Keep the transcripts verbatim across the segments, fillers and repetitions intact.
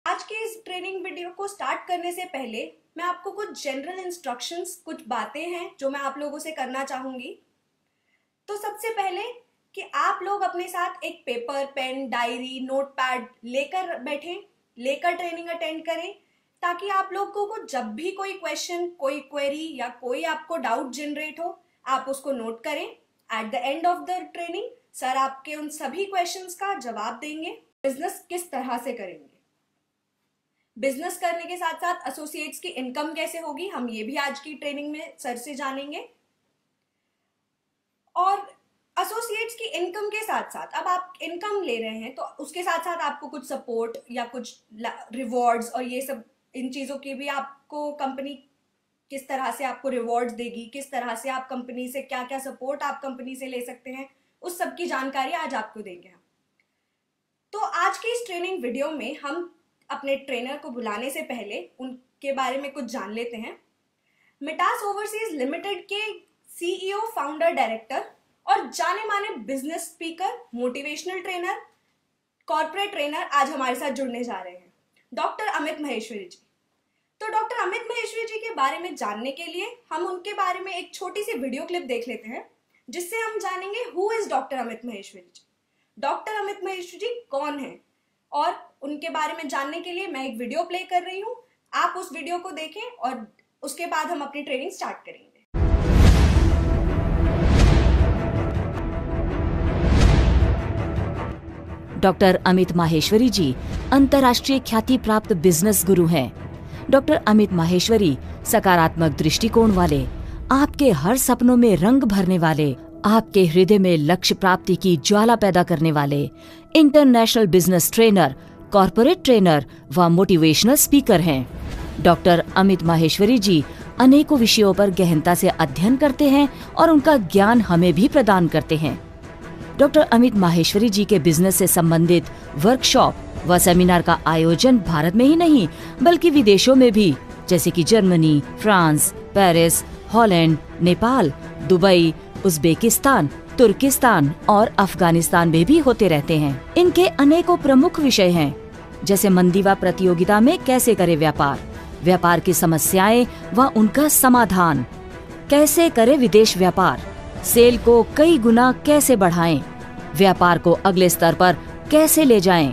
आज के इस ट्रेनिंग वीडियो को स्टार्ट करने से पहले मैं आपको कुछ जनरल इंस्ट्रक्शंस, कुछ बातें हैं जो मैं आप लोगों से करना चाहूंगी। तो सबसे पहले कि आप लोग अपने साथ एक पेपर, पेन, डायरी, नोटपैड लेकर बैठें, लेकर ट्रेनिंग अटेंड करें, ताकि आप लोगों को जब भी कोई क्वेश्चन, कोई क्वेरी या कोई आपको डाउट जनरेट हो, आप उसको नोट करें। At the end of the training sir आपके उन सभी क्वेश्चंस का जवाब देंगे। बिजनेस किस तरह से करेंगे, बिजनेस करने के साथ साथ एसोसिएट्स की इनकम कैसे होगी, हम ये भी आज की ट्रेनिंग में सर से जानेंगे। और एसोसिएट्स की इनकम के साथ साथ, अब आप इनकम ले रहे हैं तो उसके साथ साथ आपको कुछ सपोर्ट या कुछ रिवॉर्ड्स और ये सब, इन चीजों की भी आपको कंपनी किस तरह से आपको रिवॉर्ड्स देगी, किस तरह से आप कंपनी से क्या क्या सपोर्ट आप कंपनी से ले सकते हैं, उस सब की जानकारी आज आपको देंगे हम। तो आज की इस ट्रेनिंग वीडियो में हम अपने ट्रेनर को बुलाने से पहले उनके बारे में कुछ जान लेते हैं। मेटास ओवरसीज लिमिटेड के सीईओ, फाउंडर, डायरेक्टर और जाने माने business speaker, motivational trainer, corporate trainer आज हमारे साथ जुड़ने जा रहे हैं, डॉक्टर अमित माहेश्वरी जी। तो डॉक्टर अमित माहेश्वरी जी के बारे में जानने के लिए हम उनके बारे में एक छोटी सी वीडियो क्लिप देख लेते हैं, जिससे हम जानेंगे who is doctor Amit Maheshwari ji, doctor Amit Maheshwari ji कौन है। और उनके बारे में जानने के लिए मैं एक वीडियो प्ले कर रही हूं, आप उस वीडियो को देखें और उसके बाद हम अपनी ट्रेनिंग स्टार्ट करेंगे। डॉक्टर अमित माहेश्वरी जी अंतर्राष्ट्रीय ख्याति प्राप्त बिजनेस गुरु हैं। डॉक्टर अमित माहेश्वरी सकारात्मक दृष्टिकोण वाले, आपके हर सपनों में रंग भरने वाले, आपके हृदय में लक्ष्य प्राप्ति की ज्वाला पैदा करने वाले international business trainer, corporate trainer व मोटिवेशनल स्पीकर हैं। डॉक्टर अमित माहेश्वरी जी अनेकों विषयों पर गहनता से अध्ययन करते हैं और उनका ज्ञान हमें भी प्रदान करते हैं। डॉक्टर अमित माहेश्वरी जी के बिजनेस से संबंधित वर्कशॉप व सेमिनार का आयोजन भारत में ही नहीं बल्कि विदेशों में भी, जैसे कि Germany, France, Paris, Holland, Nepal, Dubai, Uzbekistan, Turkistan और अफगानिस्तान में भी होते रहते हैं। इनके अनेकों प्रमुख विषय हैं, जैसे मंदी व प्रतियोगिता में कैसे करें व्यापार, व्यापार की समस्याएं व उनका समाधान, कैसे करें विदेश व्यापार, सेल को कई गुना कैसे बढ़ाएं, व्यापार को अगले स्तर पर कैसे ले जाएं,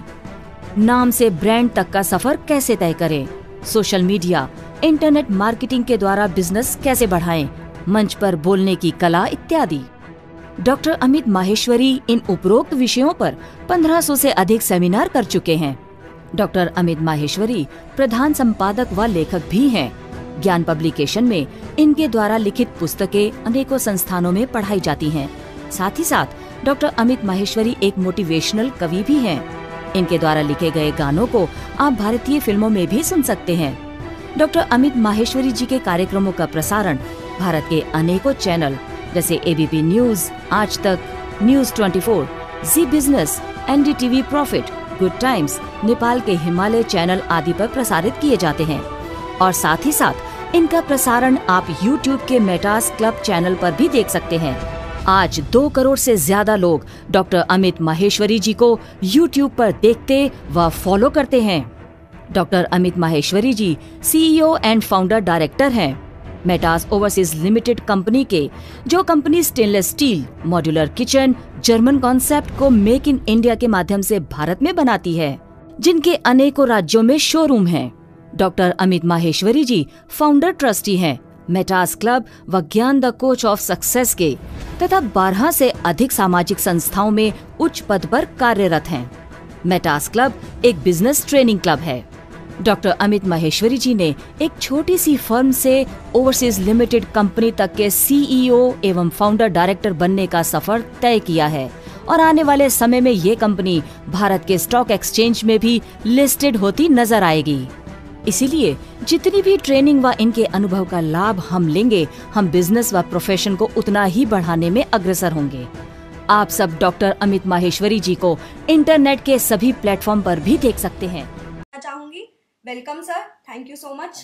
नाम से ब्रांड तक का सफर कैसे तय करें, सोशल मीडिया, इंटरनेट मार्केटिंग के द्वारा बिजनेस कैसे बढ़ाएं, मंच पर बोलने की कला इत्यादि। डॉक्टर अमित माहेश्वरी इन उपरोक्त विषयों पर पंद्रह सौ से अधिक सेमिनार कर चुके हैं। डॉक्टर अमित माहेश्वरी प्रधान संपादक व लेखक भी हैं। ज्ञान पब्लिकेशन में इनके द्वारा लिखित पुस्तकें अनेकों संस्थानों में पढ़ाई जाती हैं। साथ ही साथ डॉक्टर अमित माहेश्वरी एक मोटिवेशनल कवि भी हैं। इनके द्वारा लिखे गए गानों को आप भारतीय फिल्मों में भी सुन सकते हैं। डॉक्टर अमित माहेश्वरी जी के कार्यक्रमों का प्रसारण भारत के अनेकों चैनल जैसे एबीपी न्यूज, आज तक, न्यूज चौबीस, Zee business, NDTV profit, good times, Nepal के हिमालय चैनल आदि पर प्रसारित किए जाते हैं। और साथ ही साथ इनका प्रसारण आप यूट्यूब के मेटास क्लब चैनल पर भी देख सकते हैं। आज दो करोड़ से ज्यादा लोग डॉक्टर अमित माहेश्वरी जी को यूट्यूब पर देखते व फॉलो करते हैं। Doctor Amit Maheshwari ji CEO and founder director हैं मेटास ओवरसीज लिमिटेड कंपनी के, जो company stainless steel, modular kitchen, German concept को मेक इन इंडिया के माध्यम से भारत में बनाती है, जिनके अनेकों राज्यों में शोरूम हैं। Doctor Amit Maheshwari ji founder trustee हैं मेटास क्लब व ज्ञान द कोच ऑफ सक्सेस के, तथा बारह से अधिक सामाजिक संस्थाओं में उच्च पद पर कार्यरत हैं। मेटास क्लब एक बिजनेस ट्रेनिंग क्लब है। डॉक्टर अमित माहेश्वरी जी ने एक छोटी सी फर्म से ओवरसीज लिमिटेड कंपनी तक के सीईओ एवं फाउंडर डायरेक्टर बनने का सफर तय किया है और आने वाले समय में ये कंपनी भारत के स्टॉक एक्सचेंज में भी लिस्टेड होती नजर आएगी। इसीलिए जितनी भी ट्रेनिंग व इनके अनुभव का लाभ हम लेंगे, हम बिजनेस व प्रोफेशन को उतना ही बढ़ाने में अग्रसर होंगे। आप सब डॉक्टर अमित माहेश्वरी जी को इंटरनेट के सभी प्लेटफॉर्म पर भी देख सकते हैं। चाहूंगी welcome sir, thank you so much,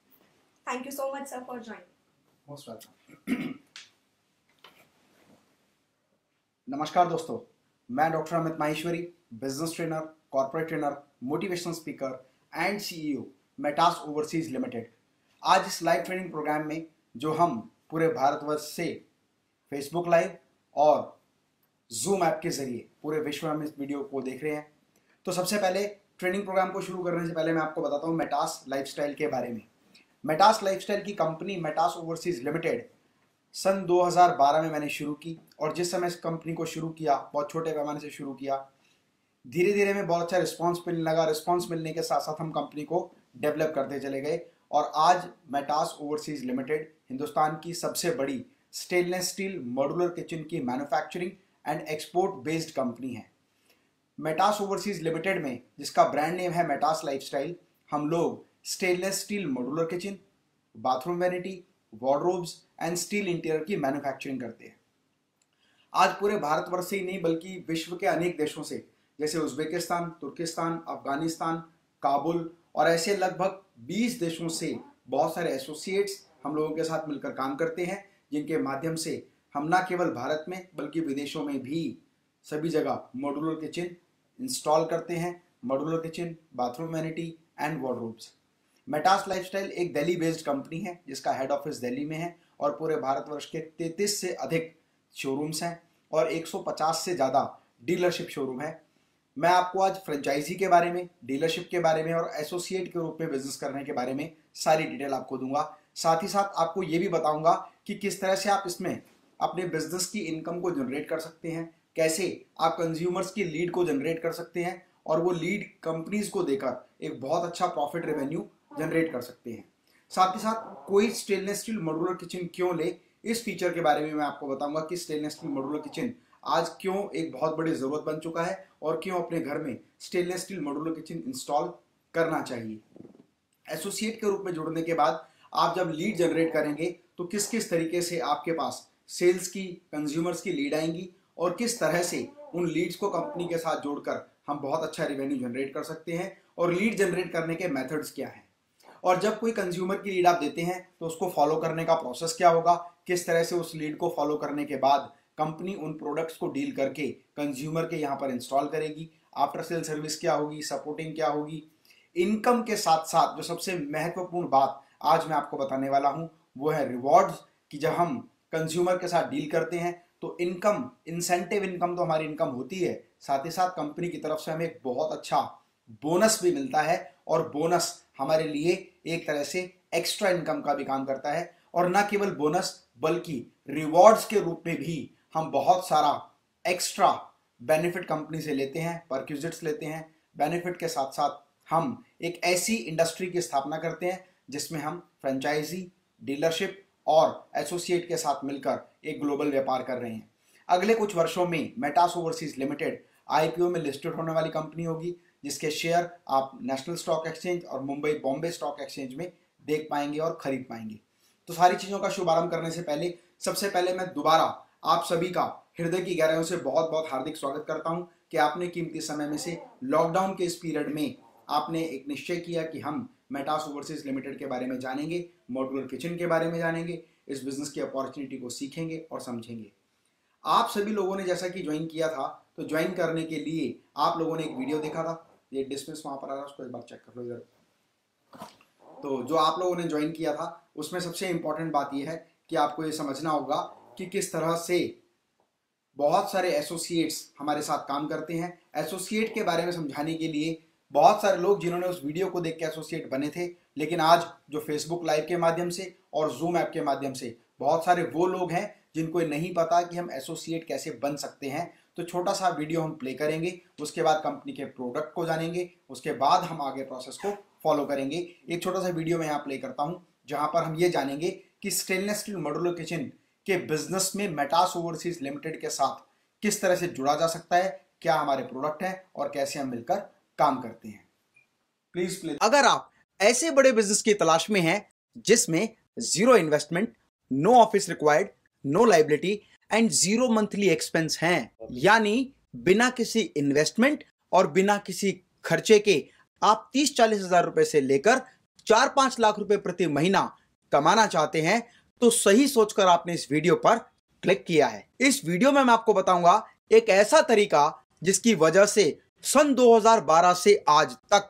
thank you so much sir for joining. Most welcome. नमस्कार दोस्तों, मैं doctor Amit Maheshwari, business trainer, corporate trainer, motivational speaker and CEO Metas overseas limited. आज इस लाइव ट्रेनिंग प्रोग्राम में जो हम पूरे भारतवर्ष से फेसबुक लाइव और जूम ऐप के जरिए पूरे विश्व में इस वीडियो को देख रहे हैं, तो सबसे पहले ट्रेनिंग प्रोग्राम को शुरू करने से पहले मैं आपको बताता हूँ मेटास लाइफस्टाइल के बारे में। मेटास लाइफस्टाइल की कंपनी मेटास ओवरसीज लिमिटेड सन दो हज़ार बारह में मैंने शुरू की, और जिस समय इस कंपनी को शुरू किया बहुत छोटे पैमाने से शुरू किया, धीरे धीरे में बहुत अच्छा रिस्पांस मिलने लगा। रिस्पांस मिलने के साथ साथ हम कंपनी को डेवलप करते चले गए, और आज मेटास ओवरसीज लिमिटेड हिंदुस्तान की सबसे बड़ी स्टेनलेस स्टील मॉड्यूलर किचन की manufacturing and export based company है। मेटास ओवरसीज लिमिटेड में, जिसका ब्रांड नेम है मेटास लाइफस्टाइल, हम लोग stainless steel modular kitchen, bathroom vanity, wardrobes and steel interior की मैन्युफैक्चरिंग करते हैं। आज पूरे भारतवर्ष से ही नहीं बल्कि विश्व के अनेक देशों से, जैसे उज्बेकिस्तान, तुर्किस्तान, अफगानिस्तान, काबुल और ऐसे लगभग बीस देशों से बहुत सारे एसोसिएट्स हम लोगों के साथ मिलकर काम करते हैं, जिनके माध्यम से हम ना केवल भारत में बल्कि विदेशों में भी सभी जगह मॉड्यूलर किचन इंस्टॉल करते हैं। Modular kitchen, bathroom vanity and wardrobes. Metas lifestyle एक दिल्ली बेस्ड कंपनी है जिसका हेड ऑफिस दिल्ली में है, और पूरे भारतवर्ष के तैंतीस से अधिक शोरूम्स हैं और एक सौ पचास से ज़्यादा डीलरशिप शोरूम है। मैं आपको आज फ्रेंचाइजी के बारे में, डीलरशिप के बारे में और एसोसिएट के रूप में बिजनेस करने के बारे में सारी डिटेल आपको दूंगा। साथ ही साथ आपको ये भी बताऊंगा कि किस तरह से आप इसमें अपने बिजनेस की इनकम को जनरेट कर सकते हैं, कैसे आप कंज्यूमर्स की लीड को जनरेट कर सकते हैं और वो लीड कंपनीज को देकर एक बहुत अच्छा प्रॉफिट रेवेन्यू जनरेट कर सकते हैं। साथ ही साथ कोई स्टेनलेस स्टील मॉड्यूलर किचन क्यों ले, इस फीचर के बारे में मैं आपको बताऊंगा कि स्टेनलेस स्टील मॉड्यूलर किचन आज क्यों एक बहुत बड़ी जरूरत बन चुका है और क्यों अपने घर में stainless steel modular kitchen install करना चाहिए। एसोसिएट के रूप में जुड़ने के बाद आप जब लीड जनरेट करेंगे तो किस किस तरीके से आपके पास सेल्स की, कंज्यूमर्स की लीड आएंगी और किस तरह से उन लीड्स को कंपनी के साथ जोड़कर हम बहुत अच्छा रेवेन्यू जनरेट कर सकते हैं, और लीड जनरेट करने के मेथड्स क्या हैं, और जब कोई कंज्यूमर की लीड आप देते हैं तो उसको फॉलो करने का प्रोसेस क्या होगा, किस तरह से उस लीड को फॉलो करने के बाद कंपनी उन प्रोडक्ट्स को डील करके कंज्यूमर के यहाँ पर इंस्टॉल करेगी, आफ्टर सेल सर्विस क्या होगी, सपोर्टिंग क्या होगी। इनकम के साथ साथ जो सबसे महत्वपूर्ण बात आज मैं आपको बताने वाला हूँ वो है रिवॉर्ड्स, कि जब हम कंज्यूमर के साथ डील करते हैं तो इनकम, इंसेंटिव इनकम तो हमारी इनकम होती है, साथ ही साथ कंपनी की तरफ से हमें एक बहुत अच्छा बोनस भी मिलता है, और बोनस हमारे लिए एक तरह से एक्स्ट्रा इनकम का भी काम करता है। और ना केवल बोनस बल्कि रिवॉर्ड्स के रूप में भी हम बहुत सारा एक्स्ट्रा बेनिफिट कंपनी से लेते हैं, परक्विजिट्स लेते हैं। बेनिफिट के साथ साथ हम एक ऐसी इंडस्ट्री की स्थापना करते हैं जिसमें हम फ्रेंचाइजी, डीलरशिप और एसोसिएट के साथ मिलकर एक ग्लोबल व्यापार कर रहे हैं। अगले कुछ वर्षों में मेटास ओवरसीज लिमिटेड आईपीओ में लिस्टेड होने वाली कंपनी होगी, जिसके शेयर आप नेशनल स्टॉक एक्सचेंज और मुंबई बॉम्बे स्टॉक एक्सचेंज में देख पाएंगे और खरीद पाएंगे। तो सारी चीज़ों का शुभारंभ करने से पहले सबसे पहले मैं दोबारा आप सभी का हृदय की गहराइयों से बहुत बहुत हार्दिक स्वागत करता हूं कि आपने कीमती समय में से लॉकडाउन के इस पीरियड में आपने एक निश्चय किया कि हम मेटास ओवरसीज लिमिटेड के बारे में जानेंगे, मॉड्यूलर किचन के बारे में जानेंगे, इस बिजनेस की अपॉर्चुनिटी को सीखेंगे और समझेंगे। आप सभी लोगों ने जैसा कि ज्वाइन किया था, तो ज्वाइन करने के लिए आप लोगों ने एक वीडियो देखा था, ये डिस्मिस वहां पर आ रहा है, उसको एक बार चेक कर लो इधर। तो जो आप लोगों ने ज्वाइन किया था उसमें सबसे इंपॉर्टेंट बात यह है कि आपको ये समझना होगा कि किस तरह से बहुत सारे एसोसिएट्स हमारे साथ काम करते हैं। एसोसिएट के बारे में समझाने के लिए बहुत सारे लोग जिन्होंने उस वीडियो को देख के एसोसिएट बने थे, लेकिन आज जो फेसबुक लाइव के माध्यम से और जूम ऐप के माध्यम से बहुत सारे वो लोग हैं जिनको नहीं पता कि हम एसोसिएट कैसे बन सकते हैं। तो छोटा सा वीडियो हम प्ले करेंगे, उसके बाद कंपनी के प्रोडक्ट को जानेंगे, उसके बाद हम आगे प्रोसेस को फॉलो करेंगे। एक छोटा सा वीडियो मैं यहाँ प्ले करता हूँ जहाँ पर हम ये जानेंगे कि स्टेनलेस स्टील मॉड्यूलर किचन के बिजनेस में मेटास ओवरसीज लिमिटेड के साथ किस तरह से जुड़ा जा सकता है, क्या हमारे प्रोडक्ट हैं और कैसे हम मिलकर काम करते हैं। प्लीज प्लीज अगर आप ऐसे बड़े बिजनेस की तलाश में हैं जिसमें zero investment, no office required, no liability and zero monthly expense हैं, यानी बिना किसी इन्वेस्टमेंट और बिना किसी खर्चे के आप तीस चालीस हजार रुपए से लेकर चार पांच लाख रुपए प्रति महीना कमाना चाहते हैं, तो सही सोचकर आपने इस वीडियो पर क्लिक किया है। इस वीडियो में मैं आपको बताऊंगा एक ऐसा तरीका जिसकी वजह से सन दो हज़ार बारह से आज तक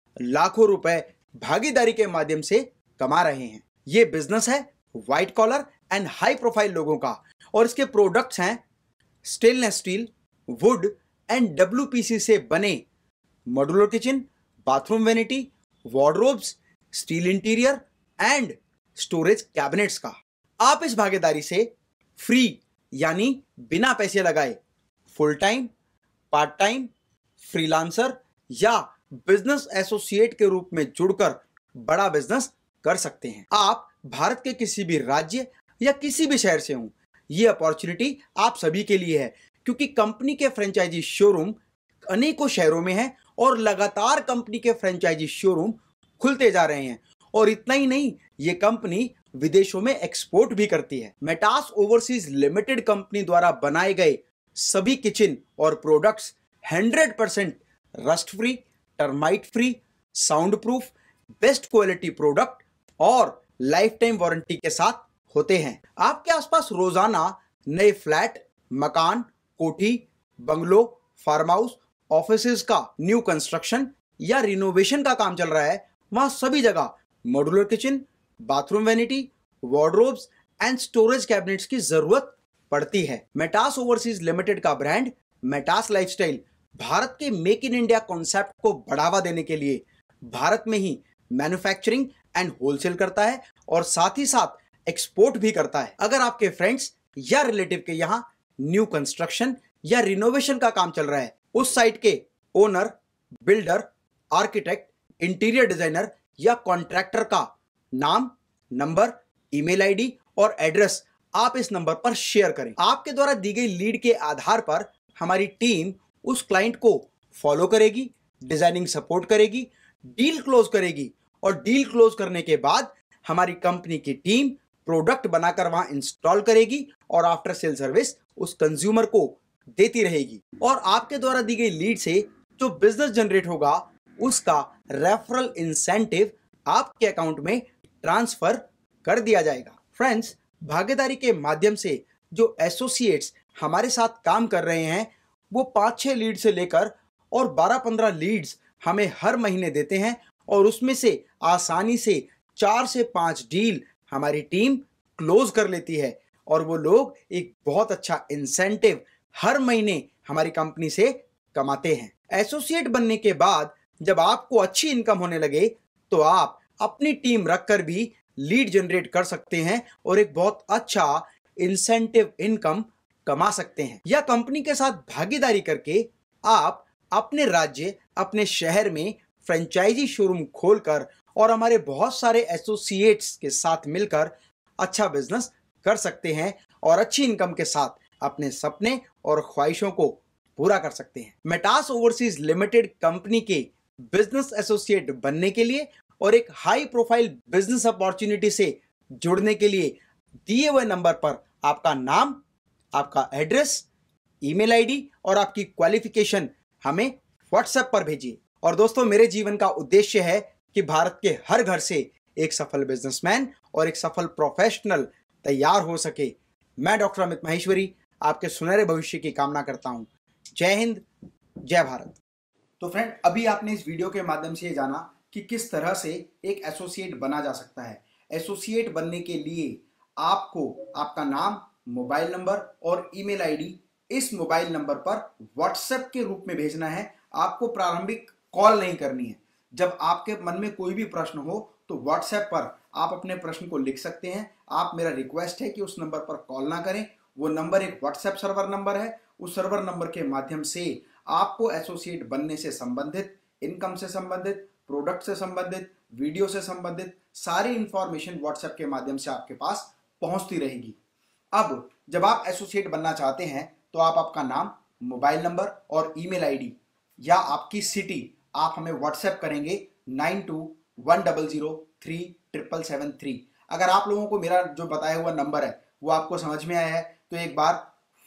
लाखों रुपए भागीदारी के माध्यम से कमा रहे हैं। ये बिजनेस है white collar and high profile लोगों का और इसके प्रोडक्ट्स हैं stainless steel, wood and WPC से बने modular kitchen, bathroom vanity, wardrobes, steel interior and storage cabinets का। आप इस भागीदारी से फ्री यानी बिना पैसे लगाए full time, part time, freelancer या बिजनेस एसोसिएट के रूप में जुड़कर बड़ा बिजनेस कर सकते हैं। आप भारत के किसी भी राज्य या किसी भी शहर से हों, ये अपॉर्चुनिटी आप सभी के लिए है क्योंकि कंपनी के फ्रेंचाइजी शोरूम अनेकों शहरों में है और लगातार कंपनी के फ्रेंचाइजी शोरूम खुलते जा रहे हैं। और इतना ही नहीं, ये कंपनी विदेशों में एक्सपोर्ट भी करती है। मेटास ओवरसीज लिमिटेड कंपनी द्वारा बनाए गए सभी किचन और products hundred percent rust free, termite free, soundproof, best quality product और लाइफ टाइम वारंटी के साथ होते हैं। आपके आसपास रोजाना नए फ्लैट, मकान, कोठी, बंगलो, फार्म हाउस, ऑफिसेज का न्यू कंस्ट्रक्शन या रिनोवेशन का काम चल रहा है, वहां सभी जगह modular kitchen, bathroom vanity, wardrobes and storage cabinets की जरूरत पड़ती है। मेटास ओवरसीज लिमिटेड का ब्रांड मेटास लाइफस्टाइल भारत के मेक इन इंडिया कॉन्सेप्ट को बढ़ावा देने के लिए भारत में ही मैन्युफैक्चरिंग एंड होलसेल करता है और साथ ही साथ एक्सपोर्ट भी करता है। अगर आपके फ्रेंड्स या रिलेटिव के यहाँ न्यू कंस्ट्रक्शन या रिनोवेशन का काम चल रहा है, उस साइट के owner, builder, architect, interior designer या कॉन्ट्रैक्टर का नाम, नंबर, ईमेल आईडी और एड्रेस आप इस नंबर पर शेयर करें। आपके द्वारा दी गई लीड के आधार पर हमारी टीम उस क्लाइंट को फॉलो करेगी, डिजाइनिंग सपोर्ट करेगी, डील क्लोज करेगी और डील क्लोज करने के बाद हमारी कंपनी की टीम प्रोडक्ट बनाकर वहां इंस्टॉल करेगी और आफ्टर सेल सर्विस उस कंज्यूमर को देती रहेगी। और आपके द्वारा दी गई लीड से जो बिजनेस जनरेट होगा उसका रेफरल इंसेंटिव आपके अकाउंट में ट्रांसफर कर दिया जाएगा। फ्रेंड्स, भागीदारी के माध्यम से जो एसोसिएट्स हमारे साथ काम कर रहे हैं वो पाँच छः लीड से लेकर और बारह पंद्रह लीड्स हमें हर महीने देते हैं और उसमें से आसानी से चार से पाँच डील हमारी टीम क्लोज कर लेती है और वो लोग एक बहुत अच्छा इंसेंटिव हर महीने हमारी कंपनी से कमाते हैं। एसोसिएट बनने के बाद जब आपको अच्छी इनकम होने लगे तो आप अपनी टीम रखकर भी लीड जनरेट कर सकते हैं और एक बहुत अच्छा इंसेंटिव इनकम कमा सकते हैं। या कंपनी के साथ भागीदारी करके आप अपने राज्य, अपने शहर में फ्रेंचाइजी शोरूम खोलकर और हमारे बहुत सारे एसोसिएट्स के साथ मिलकर अच्छा बिजनेस कर सकते हैं और अच्छी इनकम के साथ अपने सपने और ख्वाहिशों को पूरा कर सकते हैं। मेटास ओवरसीज लिमिटेड कंपनी के बिजनेस एसोसिएट बनने के लिए और एक हाई प्रोफाइल बिजनेस अपॉर्चुनिटी से जुड़ने के लिए दिए हुए नंबर पर आपका नाम, आपका एड्रेस, ईमेल आईडी और आपकी क्वालिफिकेशन हमें व्हाट्सएप पर भेजिए। और दोस्तों, मेरे जीवन का उद्देश्य है कि भारत के हर घर से एक सफल बिजनेसमैन और एक सफल प्रोफेशनल तैयार हो सके। मैं डॉक्टर अमित माहेश्वरी आपके सुनहरे भविष्य की कामना करता हूं। जय हिंद, जय भारत। तो फ्रेंड, अभी आपने इस वीडियो के माध्यम से ये जाना कि किस तरह से एक एसोसिएट बना जा सकता है। एसोसिएट बनने के लिए आपको आपका नाम, मोबाइल नंबर और ईमेल आईडी इस मोबाइल नंबर पर व्हाट्सएप के रूप में भेजना है। आपको प्रारंभिक कॉल नहीं करनी है। जब आपके मन में कोई भी प्रश्न हो तो व्हाट्सएप पर आप अपने प्रश्न को लिख सकते हैं। आप, मेरा रिक्वेस्ट है कि उस नंबर पर कॉल ना करें। वो नंबर एक व्हाट्सएप सर्वर नंबर है। उस सर्वर नंबर के माध्यम से आपको एसोसिएट बनने से संबंधित, इनकम से संबंधित, प्रोडक्ट से संबंधित, वीडियो से संबंधित सारी इंफॉर्मेशन व्हाट्सएप के माध्यम से आपके पास पहुंचती रहेगी। अब जब आप एसोसिएट बनना चाहते हैं तो आप आपका नाम, मोबाइल नंबर और ईमेल आईडी या आपकी सिटी आप हमें व्हाट्सएप करेंगे nine two one double zero three triple seven three. अगर आप लोगों को मेरा जो बताया हुआ नंबर है वो आपको समझ में आया है तो एक बार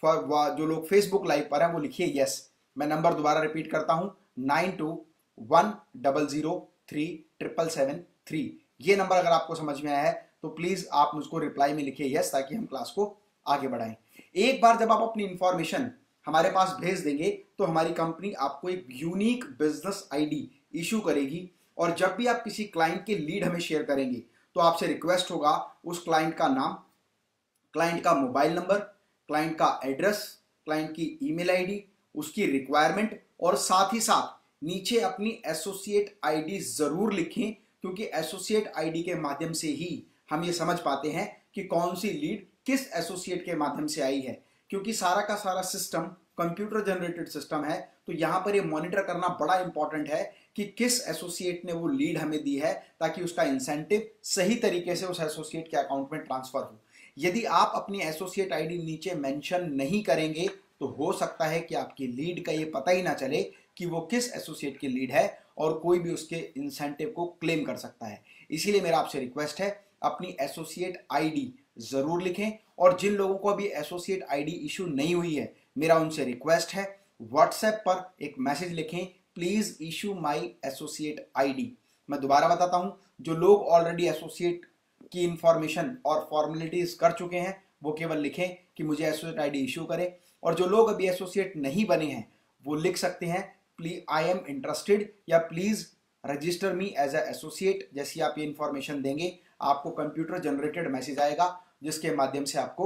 जो लोग फेसबुक लाइव पर हैं वो लिखिए यस। मैं नंबर दोबारा रिपीट करता हूं, nine two one double zero three triple seven three. ये नंबर अगर आपको समझ में आया है तो प्लीज आप मुझको रिप्लाई में लिखिए यस, ताकि हम क्लास को आगे बढ़ाएं। एक बार जब आप अपनी इंफॉर्मेशन हमारे पास भेज देंगे तो हमारी कंपनी आपको एक यूनिक बिजनेस आईडी इशू करेगी और जब भी आप किसी क्लाइंट के लीड हमें शेयर करेंगे तो आपसे रिक्वेस्ट होगा उस क्लाइंट का नाम, क्लाइंट का मोबाइल नंबर, क्लाइंट का एड्रेस, क्लाइंट की ईमेल आईडी, उसकी रिक्वायरमेंट और साथ ही साथ नीचे अपनी एसोसिएट आईडी जरूर लिखें, क्योंकि एसोसिएट आईडी के माध्यम से ही हम ये समझ पाते हैं कि कौन सी लीड किस एसोसिएट के माध्यम से आई है। क्योंकि सारा का सारा सिस्टम कंप्यूटर जनरेटेड सिस्टम है, तो यहां पर ये मॉनिटर करना बड़ा इंपॉर्टेंट है कि किस एसोसिएट ने वो लीड हमें दी है, ताकि उसका इंसेंटिव सही तरीके से उस एसोसिएट के अकाउंट में ट्रांसफर हो। यदि आप अपनी एसोसिएट आईडी नीचे मेंशन नहीं करेंगे तो हो सकता है कि आपकी लीड का ये पता ही ना चले कि वो किस एसोसिएट की लीड है और कोई भी उसके इंसेंटिव को क्लेम कर सकता है। इसीलिए मेरा आपसे रिक्वेस्ट है, अपनी एसोसिएट आईडी जरूर लिखें। और जिन लोगों को अभी एसोसिएट आईडी इशू नहीं हुई है, मेरा उनसे रिक्वेस्ट है, व्हाट्सएप पर एक मैसेज लिखें, please issue my associate ID. मैं दोबारा बताता हूं, जो लोग ऑलरेडी एसोसिएट की इंफॉर्मेशन और फॉर्मेलिटीज कर चुके हैं वो केवल लिखें कि मुझे एसोसिएट आईडी इशू करें, और जो लोग अभी एसोसिएट नहीं बने हैं वो लिख सकते हैं प्लीज आई एम इंटरेस्टेड या please register me as a associate. जैसी आप ये इंफॉर्मेशन देंगे आपको कंप्यूटर जनरेटेड मैसेज आएगा जिसके माध्यम से आपको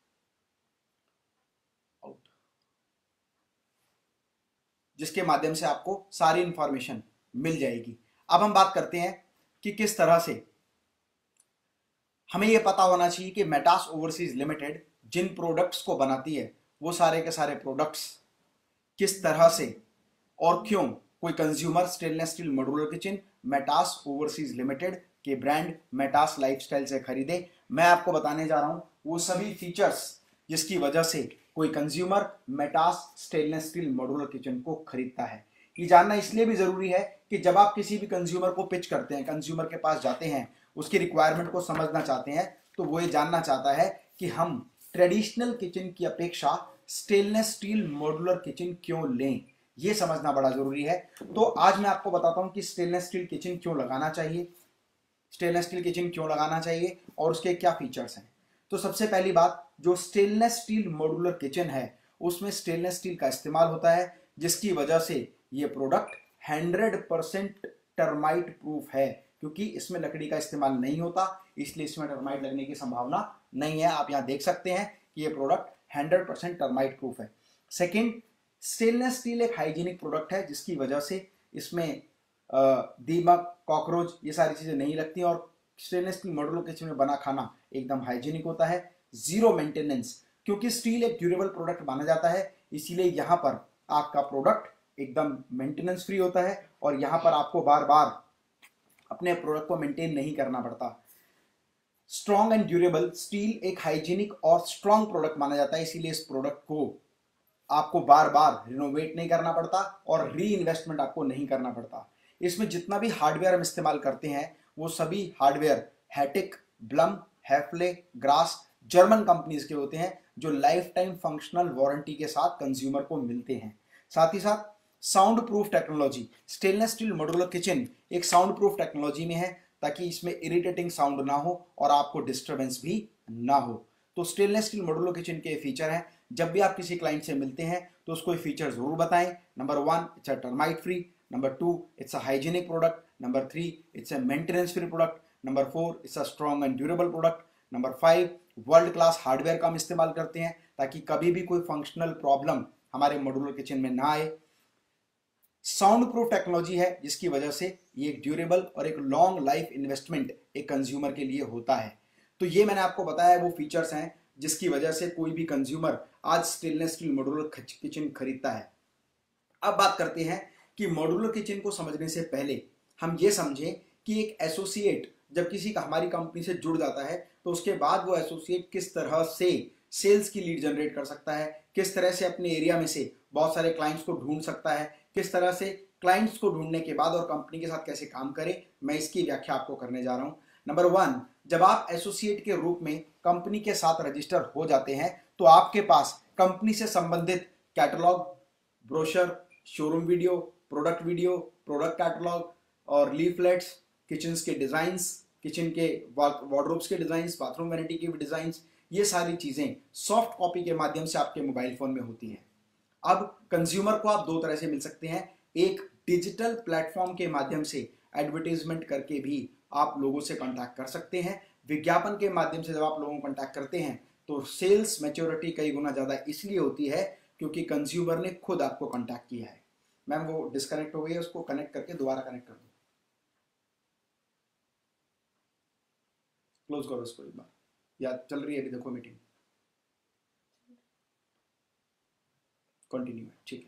जिसके माध्यम से आपको सारी इंफॉर्मेशन मिल जाएगी। अब हम बात करते हैं कि किस तरह से हमें यह पता होना चाहिए कि मेटास ओवरसीज लिमिटेड जिन प्रोडक्ट्स को बनाती है वो सारे के सारे प्रोडक्ट्स किस तरह से और क्यों कोई consumer stainless steel modular kitchen Metas overseas limited के ब्रांड मेटास लाइफस्टाइल से खरीदे। मैं आपको बताने जा रहा हूं वो सभी फीचर्स जिसकी वजह से कोई consumer Metas stainless steel modular kitchen को खरीदता है। ये जानना इसलिए भी जरूरी है कि जब आप किसी भी कंज्यूमर को पिच करते हैं, कंज्यूमर के पास जाते हैं, उसकी रिक्वायरमेंट को समझना चाहते हैं, तो वो ये जानना चाहता है कि हम ट्रेडिशनल किचन की अपेक्षा स्टेनलेस स्टील मॉड्यूलर किचन क्यों लें, ये समझना बड़ा जरूरी है। तो आज मैं आपको बताता हूं कि स्टेनलेस स्टील किचन क्यों लगाना चाहिए, स्टेनलेस स्टील किचन क्यों लगाना चाहिए और उसके क्या फीचर्स हैं। तो सबसे पहली बात, जो स्टेनलेस स्टील मॉड्यूलर किचन है उसमें स्टेनलेस स्टील का इस्तेमाल होता है, जिसकी वजह से ये product hundred percent termite proof है। क्योंकि इसमें लकड़ी का इस्तेमाल नहीं होता, इसलिए इसमें टर्माइट लगने की संभावना नहीं है। आप यहाँ देख सकते हैं कि ये product hundred percent termite proof है। सेकेंड, स्टेनलेस स्टील एक हाइजीनिक प्रोडक्ट है, जिसकी वजह से इसमें दीमक, कॉकरोच ये सारी चीजें नहीं लगती, और स्टेनलेस स्टील मॉड्यूलर किचन में बना खाना एकदम हाइजीनिक होता है। जीरो मेंटेनेंस, क्योंकि स्टील एक ड्यूरेबल प्रोडक्ट माना जाता है, इसीलिए यहाँ पर आपका प्रोडक्ट एकदम मेंटेनेंस फ्री होता है और यहाँ पर आपको बार बार अपने प्रोडक्ट को मेंटेन नहीं करना पड़ता। स्ट्रॉन्ग एंड ड्यूरेबल, स्टील एक हाइजीनिक और स्ट्रॉन्ग प्रोडक्ट माना जाता है, इसीलिए इस प्रोडक्ट को आपको बार बार रिनोवेट नहीं करना पड़ता और री इन्वेस्टमेंट आपको नहीं करना पड़ता। इसमें जितना भी हार्डवेयर हम इस्तेमाल करते हैं वो सभी hardware Hettich, Blum, Hafele, Grass German companies के होते हैं, जो लाइफ टाइम फंक्शनल वारंटी के साथ कंज्यूमर को मिलते हैं। साथ ही साथ soundproof technology, stainless steel modular kitchen एक साउंड प्रूफ टेक्नोलॉजी में है, ताकि इसमें इरिटेटिंग साउंड ना हो और आपको डिस्टर्बेंस भी ना हो। तो स्टेनलेस स्टील मॉड्यूलर किचन के फीचर हैं, जब भी आप किसी क्लाइंट से मिलते हैं तो उसको ये फीचर जरूर बताएं। Number one, it's a termite free. Number two, it's a hygienic product. Number three, it's a maintenance free product. Number four, it's a strong and durable product. Number five, world class hardware का हम इस्तेमाल करते हैं, ताकि कभी भी कोई functional problem हमारे मॉड्यूलर किचन में ना आए। साउंड प्रूफ टेक्नोलॉजी है, जिसकी वजह से ये एक ड्यूरेबल और एक लॉन्ग लाइफ इन्वेस्टमेंट एक कंज्यूमर के लिए होता है। तो ये मैंने आपको बताया वो फीचर्स हैं जिसकी वजह से कोई भी कंज्यूमर आज स्टेनलेस स्टील मॉड्यूलर किचन खरीदता है। अब बात करते हैं कि मॉड्यूलर किचन को समझने से पहले हम ये समझें कि एक एसोसिएट जब किसी का हमारी कंपनी से जुड़ जाता है तो उसके बाद वो एसोसिएट किस तरह से सेल्स की लीड जनरेट कर सकता है, किस तरह से अपने एरिया में से बहुत सारे क्लाइंट्स को ढूंढ सकता है, किस तरह से क्लाइंट्स को ढूंढने के बाद और कंपनी के साथ कैसे काम करे, मैं इसकी व्याख्या आपको करने जा रहा हूं। नंबर वन, जब आप एसोसिएट के रूप में कंपनी के साथ रजिस्टर हो जाते हैं तो आपके पास कंपनी से संबंधित catalogue, brochure, showroom video, product video, product catalogue और लीफलेट्स, किचन के डिजाइन्स, किचन के वार्डरोब्स के डिजाइन्स, बाथरूम वैनिटी के डिजाइन्स, ये सारी चीजें सॉफ्ट कॉपी के माध्यम से आपके मोबाइल फोन में होती हैं। अब कंज्यूमर को आप दो तरह से मिल सकते हैं, एक डिजिटल प्लेटफॉर्म के माध्यम से एडवर्टीजमेंट करके भी आप लोगों से कांटेक्ट कर सकते हैं। विज्ञापन के माध्यम से जब आप लोगों को कांटेक्ट करते हैं तो सेल्स मैच्योरिटी कई गुना ज़्यादा इसलिए होती है क्योंकि कंज्यूमर ने खुद आपको कांटेक्ट किया है। मैम वो डिस्कनेक्ट हो गई है, उसको कनेक्ट करके दोबारा कनेक्ट कर दो, क्लोज करो इसको एक बार, या चल रही है अभी देखो मीटिंग, कंटिन्यू है, ठीक है।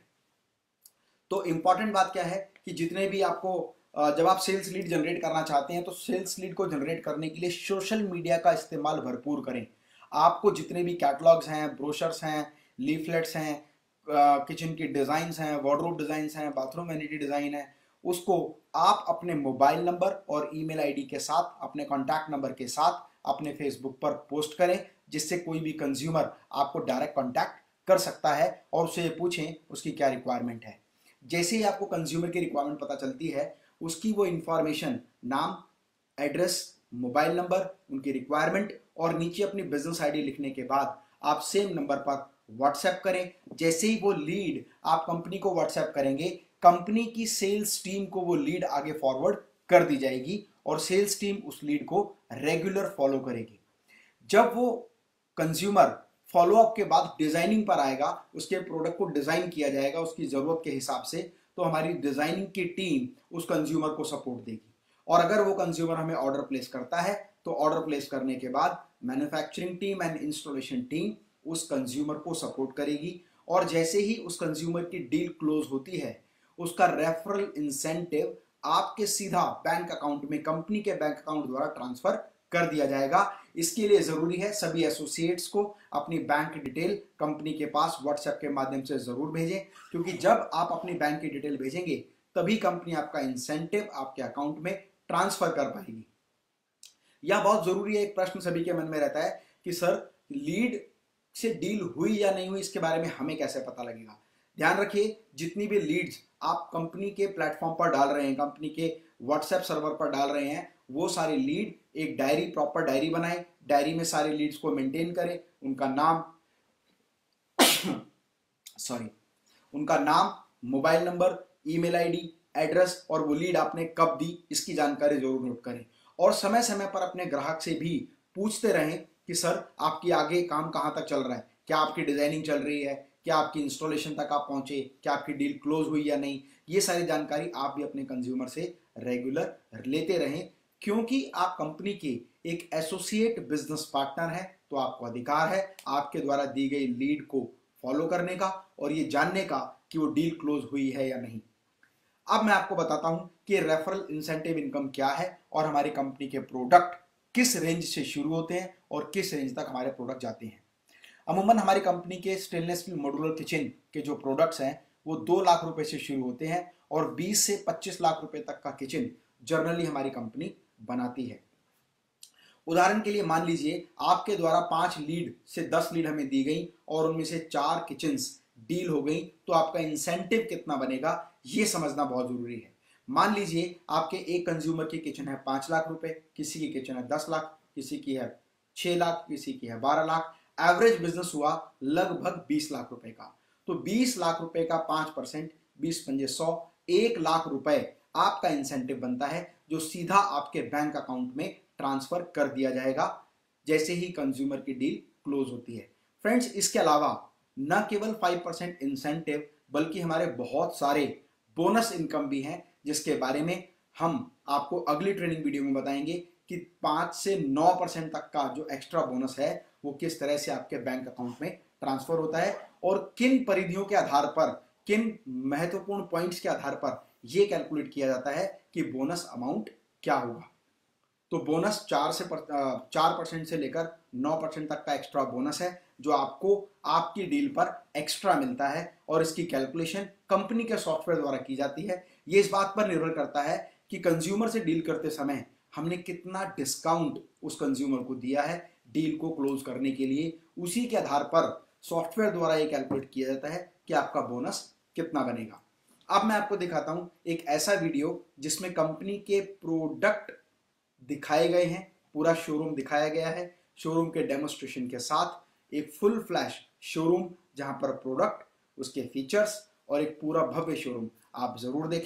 तो इंपॉर्टेंट बात क्या है कि जितने भी आपको जब आप सेल्स लीड जनरेट करना चाहते हैं तो सेल्स लीड को जनरेट करने के लिए सोशल मीडिया का इस्तेमाल भरपूर करें। आपको जितने भी कैटलॉग्स हैं, ब्रोशर्स हैं, लीफलेट्स हैं, किचन की डिज़ाइंस हैं, वार्डरोब डिज़ाइंस हैं, बाथरूम वैनिटी डिज़ाइन है, उसको आप अपने मोबाइल नंबर और ईमेल आईडी के साथ, अपने कॉन्टैक्ट नंबर के साथ अपने फेसबुक पर पोस्ट करें, जिससे कोई भी कंज्यूमर आपको डायरेक्ट कॉन्टैक्ट कर सकता है और उससे पूछें उसकी क्या रिक्वायरमेंट है। जैसे ही आपको कंज्यूमर की रिक्वायरमेंट पता चलती है, उसकी वो इंफॉर्मेशन, नाम, एड्रेस, मोबाइल नंबर, उनकी रिक्वायरमेंट और नीचे अपनी बिजनेस आईडी लिखने के बाद आप सेम नंबर पर व्हाट्सएप करें। जैसे ही वो लीड आप कंपनी को व्हाट्सएप करेंगे, कंपनी की सेल्स टीम को वो लीड आगे फॉरवर्ड कर दी जाएगी और सेल्स टीम उस लीड को रेगुलर फॉलो करेगी। जब वो कंज्यूमर फॉलोअप के बाद डिजाइनिंग पर आएगा, उसके प्रोडक्ट को डिजाइन किया जाएगा उसकी जरूरत के हिसाब से, तो हमारी डिजाइनिंग की टीम उस कंज्यूमर को सपोर्ट देगी। और अगर वो कंज्यूमर हमें ऑर्डर प्लेस करता है तो ऑर्डर प्लेस करने के बाद manufacturing team and installation team उस कंज्यूमर को सपोर्ट करेगी और जैसे ही उस कंज्यूमर की डील क्लोज होती है, उसका रेफरल इंसेंटिव आपके सीधा बैंक अकाउंट में, कंपनी के बैंक अकाउंट द्वारा ट्रांसफर कर दिया जाएगा। इसके लिए जरूरी है सभी एसोसिएट्स को अपनी बैंक डिटेल कंपनी के पास व्हाट्सएप के माध्यम से जरूर भेजें, क्योंकि जब आप अपनी बैंक की डिटेल भेजेंगे तभी कंपनी आपका इंसेंटिव आपके अकाउंट में ट्रांसफर कर पाएगी। यह बहुत जरूरी है। एक प्रश्न सभी के मन में रहता है कि सर लीड से डील हुई या नहीं हुई, इसके बारे में हमें कैसे पता लगेगा। ध्यान रखिए, जितनी भी लीड्स आप कंपनी के प्लेटफॉर्म पर डाल रहे हैं, कंपनी के व्हाट्सएप सर्वर पर डाल रहे हैं, वो सारी लीड एक डायरी, प्रॉपर डायरी बनाएं, डायरी में सारे लीड्स को मेंटेन करें, उनका नाम सॉरी उनका नाम, mobile number, email ID, address और वो लीड आपने कब दी, इसकी जानकारी जरूर नोट करें। और समय समय पर अपने ग्राहक से भी पूछते रहें कि सर आपकी आगे काम कहां तक चल रहा है, क्या आपकी डिजाइनिंग चल रही है, क्या आपकी इंस्टॉलेशन तक आप पहुंचे, क्या आपकी डील क्लोज हुई या नहीं। ये सारी जानकारी आप भी अपने कंज्यूमर से रेगुलर लेते रहें, क्योंकि आप कंपनी के एक एसोसिएट बिजनेस पार्टनर हैं, तो आपको अधिकार है आपके द्वारा दी गई लीड को फॉलो करने का और ये जानने का कि वो डील क्लोज हुई है या नहीं। अब मैं आपको बताता हूं कि रेफरल इंसेंटिव इनकम क्या है और हमारी कंपनी के प्रोडक्ट किस रेंज से शुरू होते हैं और किस रेंज तक हमारे प्रोडक्ट जाते हैं। अमूमन हमारी कंपनी के स्टेनलेस स्टील मॉड्यूलर किचन के जो प्रोडक्ट्स हैं वो दो लाख रुपए से शुरू होते हैं और बीस से पच्चीस लाख रुपए तक का किचन जनरली हमारी कंपनी बनाती है। उदाहरण के लिए मान लीजिए आपके द्वारा पांच लीड से दस लीड हमें दी गई और उनमें से चार किचन्स डील हो गई, तो आपका इंसेंटिव कितना बनेगा ये समझना बहुत जरूरी है। मान लीजिए आपके एक कंज्यूमर की किचन है पांच लाख रुपए, किसी की किचन है दस लाख, किसी की है छह लाख, किसी की है बारह लाख, एवरेज बिजनेस हुआ लगभग बीस लाख रुपए का। तो बीस लाख रुपए का पांच परसेंट, बीस पंजे सौ, एक लाख रुपए आपका इंसेंटिव बनता है, जो सीधा आपके बैंक अकाउंट में ट्रांसफर कर दिया जाएगा जैसे ही कंज्यूमर की डील क्लोज होती है। फ्रेंड्स, इसके अलावा न केवल पाँच परसेंट इंसेंटिव बल्कि हमारे बहुत सारे बोनस इनकम भी हैं, जिसके बारे में हम आपको अगली ट्रेनिंग वीडियो में बताएंगे कि पाँच से नौ परसेंट तक का जो एक्स्ट्रा बोनस है वो किस तरह से आपके बैंक अकाउंट में ट्रांसफर होता है और किन परिधियों के आधार पर, किन महत्वपूर्ण पॉइंट्स के आधार पर यह कैलकुलेट किया जाता है कि बोनस अमाउंट क्या होगा। तो बोनस चार से पर, चार परसेंट से लेकर नौ परसेंट तक का एक्स्ट्रा बोनस है जो आपको आपकी डील पर एक्स्ट्रा मिलता है और इसकी कैलकुलेशन कंपनी के सॉफ्टवेयर द्वारा की जाती है। ये इस बात पर निर्भर करता है कि कंज्यूमर से डील करते समय हमने कितना डिस्काउंट उस कंज्यूमर को दिया है डील को क्लोज करने के लिए। उसी के आधार पर सॉफ्टवेयर द्वारा ये कैलकुलेट किया जाता है कि आपका बोनस कितना बनेगा। अब मैं आपको दिखाता हूं एक ऐसा वीडियो जिसमें कंपनी के प्रोडक्ट दिखाए गए हैं, पूरा शोरूम दिखाया गया है, शोरूम के डेमोस्ट्रेशन के साथ एक फुल फ्लैश शोरूम जहां पर प्रोडक्ट, उसके फीचर्स और एक पूरा भव्य शोरूम। आप जरूर देखें,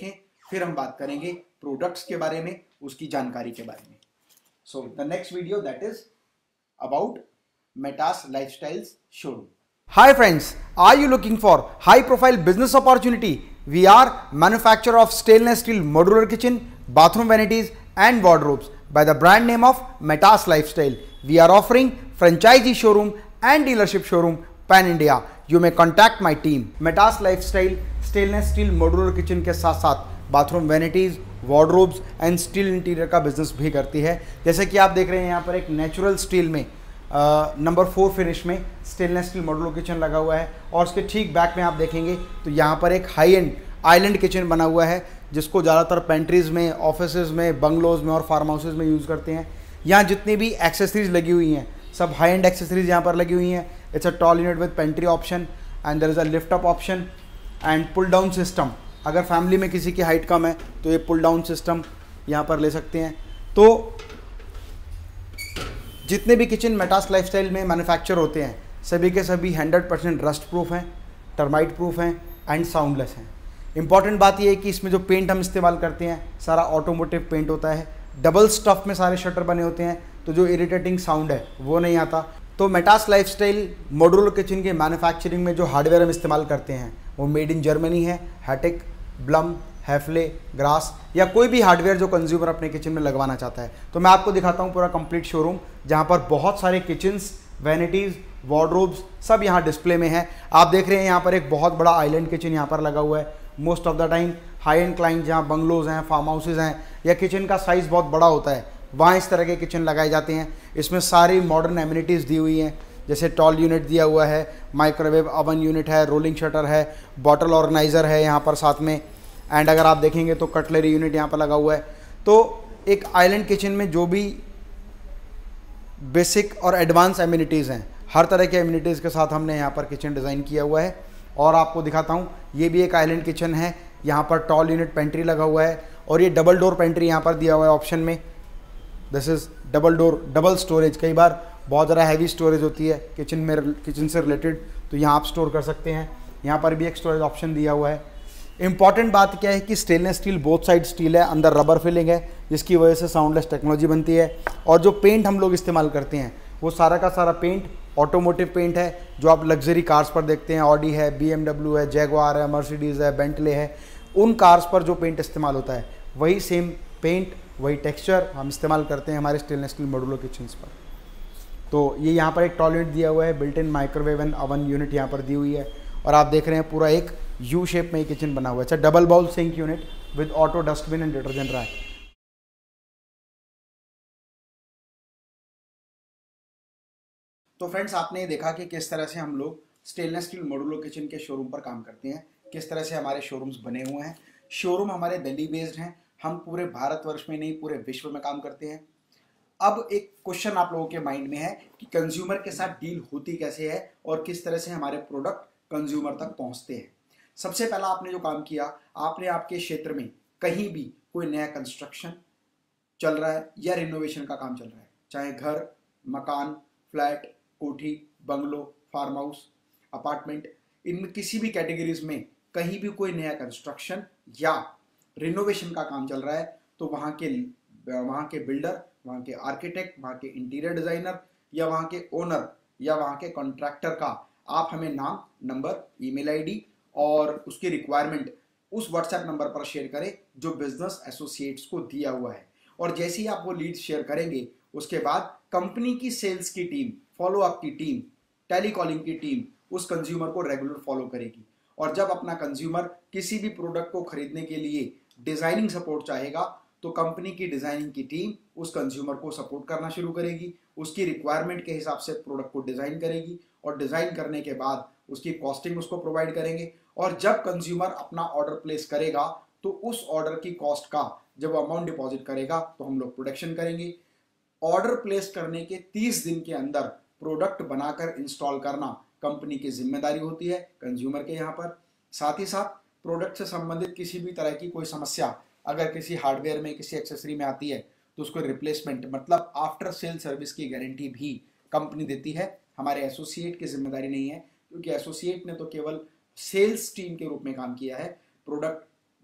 फिर हम बात करेंगे प्रोडक्ट्स के बारे में, उसकी जानकारी के बारे में। So the next video that is about Metas lifestyles showroom. Hi friends, are you looking for high profile business opportunity? We are manufacturer of stainless steel modular kitchen, bathroom vanities and wardrobes by the brand name of Metas Lifestyle. We are offering franchisee showroom and dealership showroom pan India. You may contact my team. Metas Lifestyle stainless steel modular kitchen के साथ साथ bathroom vanities, wardrobes and steel interior का business भी करती है। जैसे कि आप देख रहे हैं यहाँ पर एक natural steel में नंबर फोर फिनिश में स्टेनलेस स्टील मॉड्यूलर किचन लगा हुआ है, और उसके ठीक बैक में आप देखेंगे तो यहाँ पर एक हाई एंड आइलैंड किचन बना हुआ है, जिसको ज़्यादातर पेंट्रीज़ में, ऑफिसेज में, बंगलोज में और फार्म हाउसेज में यूज़ करते हैं। यहाँ जितनी भी एक्सेसरीज लगी हुई हैं सब हाई एंड एक्सेसरीज यहाँ पर लगी हुई हैं। It's a tall unit with pantry option and there is a lift up option and pull down system. अगर फैमिली में किसी की हाइट कम है तो ये पुल डाउन सिस्टम यहाँ पर ले सकते हैं। तो जितने भी किचन मेटास लाइफस्टाइल में मैन्युफैक्चर होते हैं सभी के सभी हंड्रेड परसेंट रस्ट प्रूफ हैं, टर्माइट प्रूफ हैं एंड साउंडलेस हैं। इंपॉर्टेंट बात यह है कि इसमें जो पेंट हम इस्तेमाल करते हैं सारा ऑटोमोटिव पेंट होता है, डबल स्टफ में सारे शटर बने होते हैं, तो जो इरिटेटिंग साउंड है वो नहीं आता। तो मेटास लाइफस्टाइल मॉड्यूलर किचन के मैन्युफैक्चरिंग में जो हार्डवेयर हम इस्तेमाल करते हैं वो मेड इन जर्मनी है। हैटिक, ब्लम, हैफले, ग्रास या कोई भी हार्डवेयर जो कंज्यूमर अपने किचन में लगवाना चाहता है। तो मैं आपको दिखाता हूँ पूरा कंप्लीट शोरूम, जहाँ पर बहुत सारे किचन्स, वैनिटीज़, वार्डरोब्स सब यहाँ डिस्प्ले में है। आप देख रहे हैं यहाँ पर एक बहुत बड़ा आइलैंड किचन यहाँ पर लगा हुआ है। Most of the time high end client जहाँ बंगलोज हैं, फार्म हाउसेज हैं या किचन का साइज़ बहुत बड़ा होता है वहाँ इस तरह के किचन लगाए जाते हैं। इसमें सारी मॉडर्न एमिनिटीज़ दी हुई हैं, जैसे टॉल यूनिट दिया हुआ है, माइक्रोवेव अवन यूनिट है, रोलिंग शटर है, बॉटल ऑर्गेनाइज़र है यहाँ पर साथ में, एंड अगर आप देखेंगे तो कटलरी यूनिट यहाँ पर लगा हुआ है। तो एक आइलैंड किचन में जो भी बेसिक और एडवांस एमिनिटीज़ हैं हर तरह के एमिनिटीज़ के साथ हमने यहाँ पर किचन डिज़ाइन किया हुआ है। और आपको दिखाता हूँ, ये भी एक आइलैंड किचन है, यहाँ पर टॉल यूनिट पेंट्री लगा हुआ है और ये डबल डोर पेंट्री यहाँ पर दिया हुआ है ऑप्शन में। This is double door, double storage. कई बार बहुत ज़्यादा हैवी स्टोरेज होती है किचन में, किचन से रिलेटेड, तो यहाँ आप स्टोर कर सकते हैं। यहाँ पर भी एक स्टोरेज ऑप्शन दिया हुआ है। इंपॉर्टेंट बात क्या है कि stainless steel both side steel है, अंदर रबर फिलिंग है, जिसकी वजह से साउंडलेस टेक्नोलॉजी बनती है। और जो पेंट हम लोग इस्तेमाल करते हैं वो सारा का सारा पेंट ऑटोमोटिव पेंट है, जो आप लग्जरी कार्स पर देखते हैं। ऑडी है, बीएमडब्ल्यू है, जैगुआर है, मर्सिडीज़ है, बेंटले है, उन कार्स पर जो पेंट इस्तेमाल होता है वही सेम पेंट, वही टेक्सचर हम इस्तेमाल करते हैं हमारे स्टेनलेस स्टील मॉड्यूलर किचन्स पर। तो ये यहाँ पर एक टॉल यूनिट दिया हुआ है, built in microwave and oven unit यहाँ पर दी हुई है। और आप देख रहे हैं पूरा एक यू शेप में किचन बना हुआ है। अच्छा, double bowl sink unit with auto dustbin and detergent rack. तो फ्रेंड्स, आपने देखा कि किस तरह से हम लोग स्टेनलेस स्टील मॉड्यूलर किचन के शोरूम पर काम करते हैं, किस तरह से हमारे शोरूम्स बने हुए हैं। शोरूम हमारे दिल्ली बेस्ड हैं, हम पूरे भारतवर्ष में नहीं पूरे विश्व में काम करते हैं। अब एक क्वेश्चन आप लोगों के माइंड में है कि कंज्यूमर के साथ डील होती कैसे है और किस तरह से हमारे प्रोडक्ट कंज्यूमर तक पहुंचते हैं। सबसे पहला आपने जो काम किया, आपने आपके क्षेत्र में कहीं भी कोई नया कंस्ट्रक्शन चल रहा है या रिनोवेशन का काम चल रहा है, चाहे घर, मकान, फ्लैट, कोठी, बंगलो, फार्म हाउस, अपार्टमेंट, इनमें किसी भी कैटेगरीज में कहीं भी कोई नया कंस्ट्रक्शन या रिनोवेशन का काम चल रहा है, तो वहाँ के वहाँ के बिल्डर, वहाँ के आर्किटेक्ट, वहाँ के इंटीरियर डिज़ाइनर या वहाँ के ओनर या वहाँ के कॉन्ट्रैक्टर का आप हमें नाम, नंबर, ईमेल आईडी और उसकी रिक्वायरमेंट उस व्हाट्सएप नंबर पर शेयर करें जो बिजनेस एसोसिएट्स को दिया हुआ है। और जैसे ही आप वो लीड शेयर करेंगे उसके बाद कंपनी की सेल्स की टीम, फॉलो अप की टीम, टेलीकॉलिंग की टीम उस कंज्यूमर को रेगुलर फॉलो करेगी। और जब अपना कंज्यूमर किसी भी प्रोडक्ट को खरीदने के लिए डिजाइनिंग सपोर्ट चाहेगा तो कंपनी की डिजाइनिंग की टीम उस कंज्यूमर को सपोर्ट करना शुरू करेगी, उसकी रिक्वायरमेंट के हिसाब से प्रोडक्ट को डिजाइन करेगी और डिजाइन करने के बाद उसकी कॉस्टिंग उसको प्रोवाइड करेंगे। और जब कंज्यूमर अपना ऑर्डर प्लेस करेगा तो उस ऑर्डर की कॉस्ट का जब अमाउंट डिपॉजिट करेगा तो हम लोग प्रोडक्शन करेंगे। ऑर्डर प्लेस करने के तीस दिन के अंदर प्रोडक्ट बनाकर इंस्टॉल करना कंपनी की जिम्मेदारी होती है कंज्यूमर के यहाँ पर। साथ ही साथ प्रोडक्ट से संबंधित किसी भी तरह की कोई समस्या अगर किसी हार्डवेयर में, किसी एक्सेसरी में आती है तो उसको रिप्लेसमेंट मतलब आफ्टर सेल सर्विस की गारंटी भी कंपनी देती है। हमारे एसोसिएट की जिम्मेदारी नहीं है, क्योंकि एसोसिएट ने तो केवल सेल्स टीम के रूप में काम किया है, product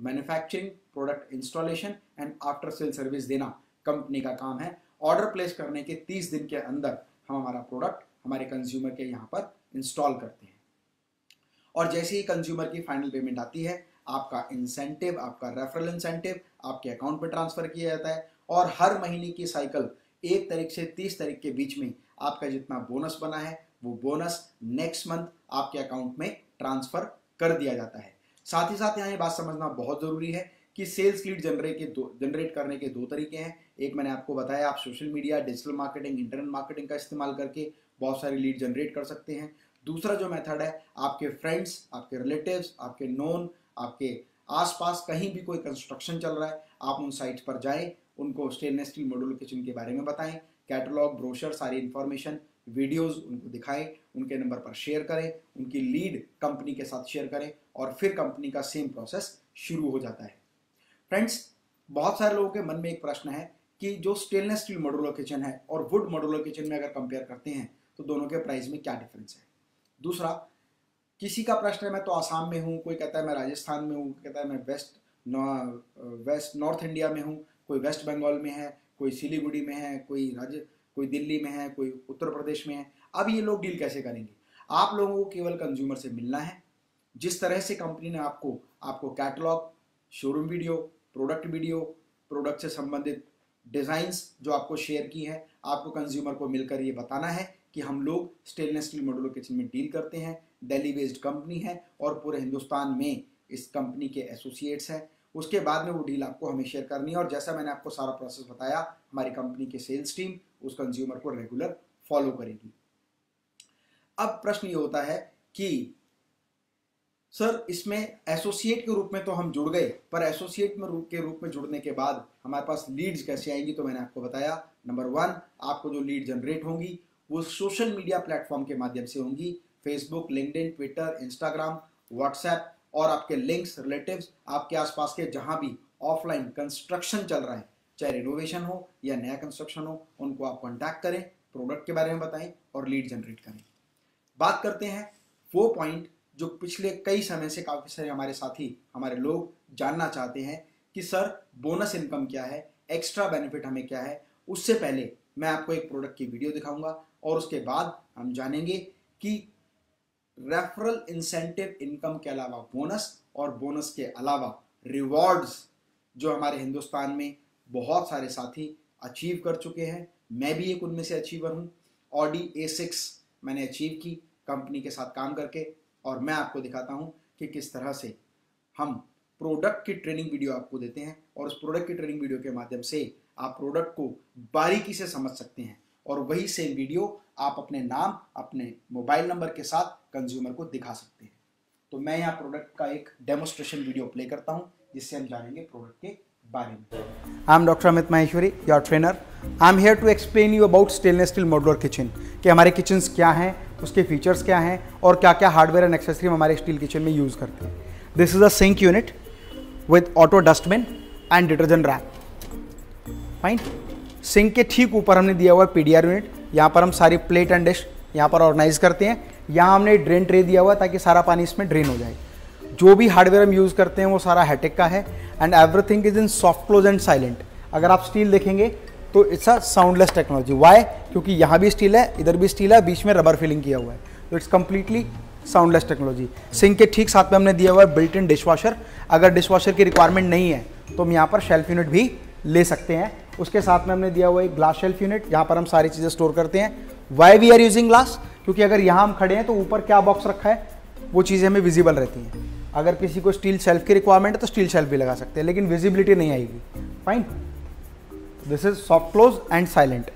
manufacturing, product installation and after sale service देना कंपनी का काम है। ऑर्डर प्लेस करने के तीस दिन के अंदर हम हमारा प्रोडक्ट हमारे कंज्यूमर के यहाँ पर इंस्टॉल करते हैं और जैसे ही कंज्यूमर की फाइनल पेमेंट आती है, आपका इंसेंटिव, आपका रेफरल इंसेंटिव आपके अकाउंट में ट्रांसफर किया जाता है और हर महीने की साइकिल एक तारीख से तीस तारीख के बीच में आपका जितना बोनस बना है वो बोनस नेक्स्ट मंथ आपके अकाउंट में ट्रांसफर कर दिया जाता है। साथ ही साथ यहाँ ये बात समझना बहुत जरूरी है कि सेल्स लीड जनरेट के दो जनरेट करने के दो तरीके हैं। एक मैंने आपको बताया, आप social media, digital marketing, internet marketing का इस्तेमाल करके बहुत सारी लीड जनरेट कर सकते हैं। दूसरा जो मेथड है, आपके फ्रेंड्स, आपके रिलेटिव्स, आपके नोन, आपके आसपास कहीं भी कोई कंस्ट्रक्शन चल रहा है, आप उन साइट्स पर जाएं, उनको स्टेनलेस स्टील मॉड्यूलर किचन के बारे में बताएं, कैटलॉग, ब्रोशर, सारी इंफॉर्मेशन, वीडियोस उनको दिखाएं, उनके नंबर पर शेयर करें, उनकी लीड कंपनी के साथ शेयर करें और फिर कंपनी का सेम प्रोसेस शुरू हो जाता है। फ्रेंड्स, बहुत सारे लोगों के मन में एक प्रश्न है कि जो स्टेनलेस स्टील मॉड्यूलर किचन है और वुड मॉड्यूलर किचन में अगर कंपेयर करते हैं तो दोनों के प्राइस में क्या डिफरेंस है। दूसरा, किसी का प्रश्न है मैं तो आसाम में हूँ, कोई कहता है मैं राजस्थान में हूँ, कहता है मैं वेस्ट वेस्ट नॉर्थ इंडिया में हूँ, कोई वेस्ट बंगाल में है, कोई सिलीगुड़ी में है, कोई राज्य कोई दिल्ली में है, कोई उत्तर प्रदेश में है। अब ये लोग डील कैसे करेंगे? आप लोगों को केवल कंज्यूमर से मिलना है। जिस तरह से कंपनी ने आपको आपको catalogue, showroom video, product video, product से संबंधित डिजाइन्स जो आपको शेयर की है, आपको कंज्यूमर को मिलकर ये बताना है कि हम लोग स्टेनलेस स्टील मॉड्यूलर किचन में डील करते हैं, दिल्ली बेस्ड कंपनी है और पूरे हिंदुस्तान में इस कंपनी के एसोसिएट्स हैं। उसके बाद में वो डील आपको हमें शेयर करनी है और जैसा मैंने आपको सारा प्रोसेस बताया, हमारी कंपनी की सेल्स टीम उस कंज्यूमर को रेगुलर फॉलो करेगी। अब प्रश्न ये होता है कि सर इसमें एसोसिएट के रूप में तो हम जुड़ गए, पर एसोसिएट में रूप के रूप में जुड़ने के बाद हमारे पास लीड्स कैसे आएंगी? तो मैंने आपको बताया, नंबर वन, आपको जो लीड जनरेट होंगी वो सोशल मीडिया प्लेटफॉर्म के माध्यम से होंगी। Facebook, LinkedIn, Twitter, Instagram, WhatsApp और आपके लिंक्स, रिलेटिव्स, आपके आसपास के जहां भी ऑफलाइन कंस्ट्रक्शन चल रहा है, चाहे रिनोवेशन हो या नया कंस्ट्रक्शन हो, उनको आप कॉन्टैक्ट करें, प्रोडक्ट के बारे में बताएं और लीड जनरेट करें। बात करते हैं वो पॉइंट जो पिछले कई समय से काफ़ी सारे हमारे साथी, हमारे लोग जानना चाहते हैं कि सर बोनस इनकम क्या है, एक्स्ट्रा बेनिफिट हमें क्या है। उससे पहले मैं आपको एक प्रोडक्ट की वीडियो दिखाऊंगा और उसके बाद हम जानेंगे कि रेफरल इंसेंटिव इनकम के अलावा बोनस और बोनस के अलावा रिवॉर्ड्स जो हमारे हिंदुस्तान में बहुत सारे साथी अचीव कर चुके हैं। मैं भी एक उनमें से अचीवर हूँ। ऑडी ए सिक्स मैंने अचीव की कंपनी के साथ काम करके और मैं आपको दिखाता हूँ कि किस तरह से हम प्रोडक्ट की ट्रेनिंग वीडियो आपको देते हैं और उस प्रोडक्ट की ट्रेनिंग वीडियो के माध्यम से आप प्रोडक्ट को बारीकी से समझ सकते हैं और वही सेम वीडियो आप अपने नाम, अपने मोबाइल नंबर के साथ कंज्यूमर को दिखा सकते हैं। तो मैं यहाँ प्रोडक्ट का एक डेमोस्ट्रेशन वीडियो प्ले करता हूँ जिससे हम जानेंगे प्रोडक्ट के बारे में। I am doctor Amit Maheshwari, your trainer. I am here to explain you about stainless steel modular kitchen, कि हमारे किचन्स क्या हैं, उसके फीचर्स क्या हैं और क्या क्या हार्डवेयर एंड एक्सेसरी हम हमारे स्टील किचन में यूज़ करते हैं। This is a sink unit with auto dustbin and detergent rack. Fine. Sink के ठीक ऊपर हमने दिया हुआ है पीडीआर यूनिट। यहाँ पर हम सारी प्लेट एंड डिश यहाँ पर ऑर्गेनाइज करते हैं। यहाँ हमने ड्रेन ट्रे दिया हुआ है ताकि सारा पानी इसमें ड्रेन हो जाए। जो भी हार्डवेयर हम यूज़ करते हैं वो सारा हैटेक का है and everything is in soft close and silent. अगर आप स्टील देखेंगे तो it's a soundless technology. Why? क्योंकि यहाँ भी स्टील है, इधर भी स्टील है, बीच में रबर फिलिंग किया हुआ है, तो it's completely soundless technology. Sink के ठीक साथ में हमने दिया हुआ है बिल्ट इन डिश वॉशर। अगर डिश वॉशर की रिक्वायरमेंट नहीं है तो हम यहाँ पर शेल्फ यूनिट भी ले सकते हैं। उसके साथ में हमने दिया हुआ एक ग्लास शेल्फ यूनिट, यहाँ पर हम सारी चीज़ें स्टोर करते हैं। Why we are using glass? क्योंकि अगर यहाँ हम खड़े हैं तो ऊपर क्या बॉक्स रखा है वो चीज़ें हमें विजिबल रहती हैं। अगर किसी को स्टील शेल्फ की रिक्वायरमेंट है तो स्टील शेल्फ भी लगा सकते हैं, लेकिन विजिबिलिटी नहीं आएगी। Fine. This is soft close and silent.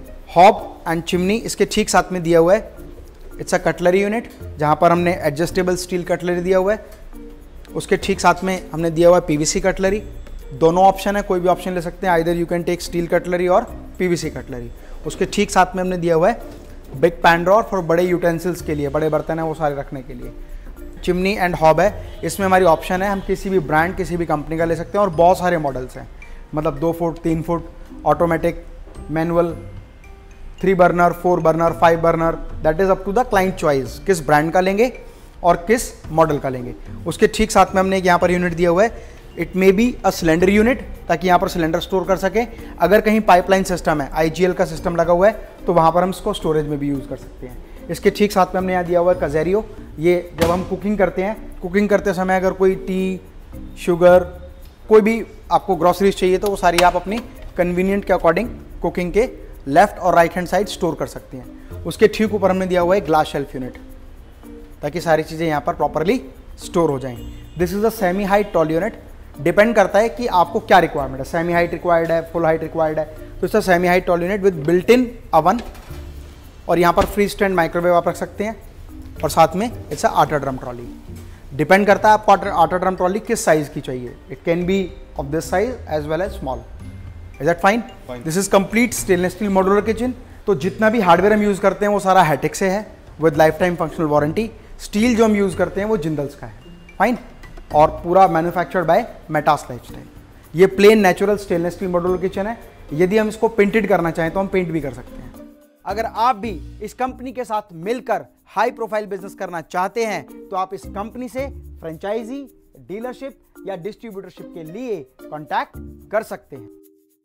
Hob and chimney इसके ठीक साथ में दिया हुआ है। इट्स अ कटलरी यूनिट, जहाँ पर हमने एडजस्टेबल स्टील कटलरी दिया हुआ है। उसके ठीक साथ में हमने दिया हुआ है पीवीसी कटलरी। दोनों ऑप्शन है, कोई भी ऑप्शन ले सकते हैं। Either you can take steel cutlery और पीवीसी कटलरी। उसके ठीक साथ में हमने दिया हुआ है बिग पैन ड्रॉअर फॉर बड़े यूटेंसिल्स के लिए, बड़े बर्तन है वो सारे रखने के लिए। चिमनी एंड हॉब है, इसमें हमारी ऑप्शन है, हम किसी भी ब्रांड, किसी भी कंपनी का ले सकते हैं और बहुत सारे मॉडल्स हैं। मतलब दो फुट, तीन foot, automatic, manual, three burner, four burner, five burner, that is up to the client choice, किस ब्रांड का लेंगे और किस मॉडल का लेंगे। उसके ठीक साथ में हमने एक यहाँ पर यूनिट दिया हुआ है it may be a cylinder unit, ताकि यहाँ पर सिलेंडर स्टोर कर सकें। अगर कहीं पाइपलाइन सिस्टम है, आईजीएल का सिस्टम लगा हुआ है, तो वहाँ पर हम इसको स्टोरेज में भी यूज़ कर सकते हैं। इसके ठीक साथ में हमने यहाँ दिया हुआ है कज़ेरियो। ये जब हम कुकिंग करते हैं, कुकिंग करते समय अगर कोई टी, शुगर, कोई भी आपको ग्रॉसरीज चाहिए तो वो सारी आप अपनी कन्वीनियंट के अकॉर्डिंग कुकिंग के लेफ्ट और राइट हैंड साइड स्टोर कर सकते हैं। उसके ठीक ऊपर हमने दिया हुआ है ग्लास शेल्फ यूनिट, ताकि सारी चीज़ें यहाँ पर प्रॉपरली स्टोर हो जाएं। This is a semi height tall unit. Depend करता है कि आपको क्या रिक्वायरमेंट है, सेमी हाइट रिक्वायर्ड है, फुल हाइट रिक्वायर्ड है, तो इसका semi height tall unit with built in oven, और यहाँ पर फ्री स्टैंड माइक्रोवेव आप रख सकते हैं, और साथ में इट्स अ आटा ड्रम ट्रॉली। डिपेंड करता है आपको आटा ड्रम ट्रॉली किस साइज़ की चाहिए। It can be of this size as well as small. Is that fine? This is complete stainless steel modular kitchen. तो जितना भी हार्डवेयर हम यूज़ करते हैं वो सारा हैटिक से है with lifetime functional warranty. Steel जो हम यूज़ करते हैं वो जिंदल्स का है, फाइन, और पूरा मैन्युफैक्चर्ड बाय मेटास लाइफस्टाइल। ये plain natural stainless steel modular kitchen है। यदि हम इसको पेंटेड करना चाहें तो हम पेंट भी कर सकते हैं। अगर आप भी इस कंपनी के साथ मिलकर हाई प्रोफाइल बिजनेस करना चाहते हैं तो आप इस कंपनी से फ्रेंचाइजी, डीलरशिप या डिस्ट्रीब्यूटरशिप के लिए कांटेक्ट कर सकते हैं।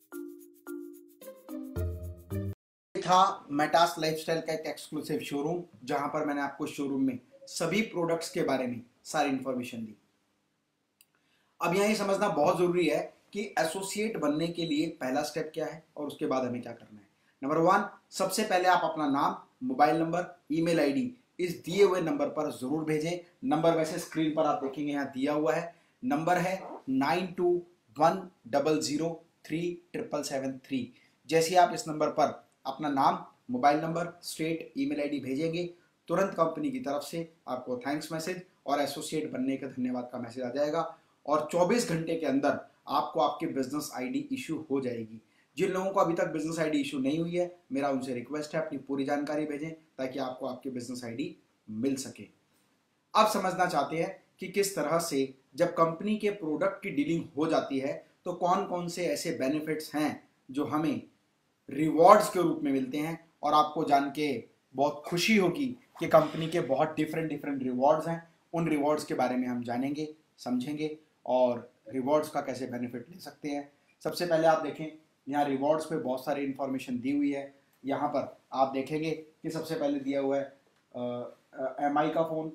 था मेटास लाइफस्टाइल का एक एक्सक्लूसिव शोरूम, जहां पर मैंने आपको शोरूम में सभी प्रोडक्ट्स के बारे में सारी इंफॉर्मेशन दी। अब यहाँ ये समझना बहुत जरूरी है कि एसोसिएट बनने के लिए पहला स्टेप क्या है और उसके बाद हमें क्या करना है। नंबर वन, सबसे पहले आप अपना नाम, मोबाइल नंबर, ईमेल आईडी इस दिए हुए नंबर पर जरूर भेजें। नंबर वैसे स्क्रीन पर आप देखेंगे यहाँ दिया हुआ है। नंबर है nine two one double zero three triple seven three. जैसे आप इस नंबर पर अपना नाम, mobile number, state, email ID भेजेंगे, तुरंत कंपनी की तरफ से आपको थैंक्स मैसेज और एसोसिएट बनने का धन्यवाद का मैसेज आ जाएगा, और चौबीस घंटे के अंदर आपको आपकी बिजनेस आईडी इशू हो जाएगी। जिन लोगों को अभी तक बिजनेस आईडी इशू नहीं हुई है, मेरा उनसे रिक्वेस्ट है अपनी पूरी जानकारी भेजें ताकि आपको आपकी बिजनेस आईडी मिल सके। अब समझना चाहते हैं कि किस तरह से जब कंपनी के प्रोडक्ट की डीलिंग हो जाती है तो कौन कौन से ऐसे बेनिफिट्स हैं जो हमें रिवॉर्ड्स के रूप में मिलते हैं, और आपको जान के बहुत खुशी होगी कि कंपनी के बहुत डिफरेंट डिफरेंट रिवॉर्ड्स हैं। उन रिवॉर्ड्स के बारे में हम जानेंगे, समझेंगे और रिवॉर्ड्स का कैसे बेनिफिट ले सकते हैं। सबसे पहले आप देखें, यहाँ रिवॉर्ड्स पे बहुत सारी इंफॉर्मेशन दी हुई है। यहाँ पर आप देखेंगे कि सबसे पहले दिया हुआ है एम आई का phone,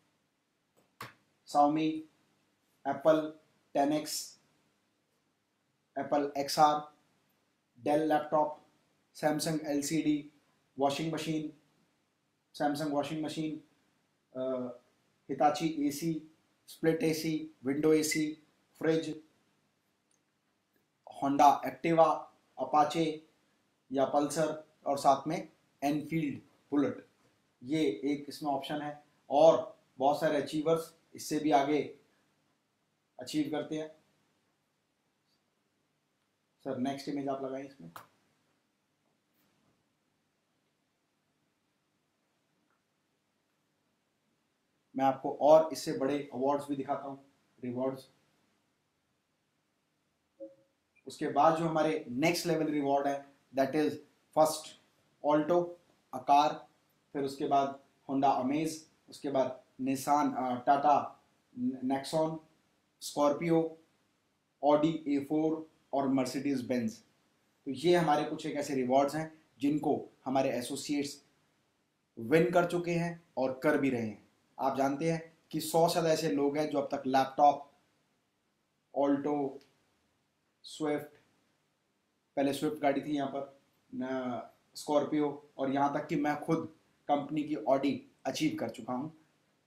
Xiaomi, Apple ten X, Apple X R, Dell laptop, Samsung L C D, washing machine, Samsung washing machine, Hitachi A C, split A C, window A C, fridge, Honda Activa, Apache या Pulsar, और साथ में Enfield bullet. ये एक इसमें option है, और बहुत सारे अचीवर्स इससे भी आगे अचीव करते हैं। सर नेक्स्ट इमेज आप लगाएं इसमें। मैं आपको और इससे बड़े अवार्ड्स भी दिखाता हूं, रिवॉर्ड्स। उसके बाद जो हमारे नेक्स्ट लेवल रिवॉर्ड है that is first Alto, a car, फिर उसके बाद होंडा अमेज, उसके बाद Nissan, Tata Nexon, Scorpio, Audi A four और मर्सिडीज बेंज। तो ये हमारे कुछ एक ऐसे रिवॉर्ड्स हैं जिनको हमारे एसोसिएट्स विन कर चुके हैं और कर भी रहे हैं। आप जानते हैं कि सौ से ज़्यादा ऐसे लोग हैं जो अब तक लैपटॉप, ऑल्टो, स्विफ्ट, पहले स्विफ्ट गाड़ी थी यहाँ पर, स्कॉर्पियो, और यहाँ तक कि मैं खुद कंपनी की ऑडी अचीव कर चुका हूँ।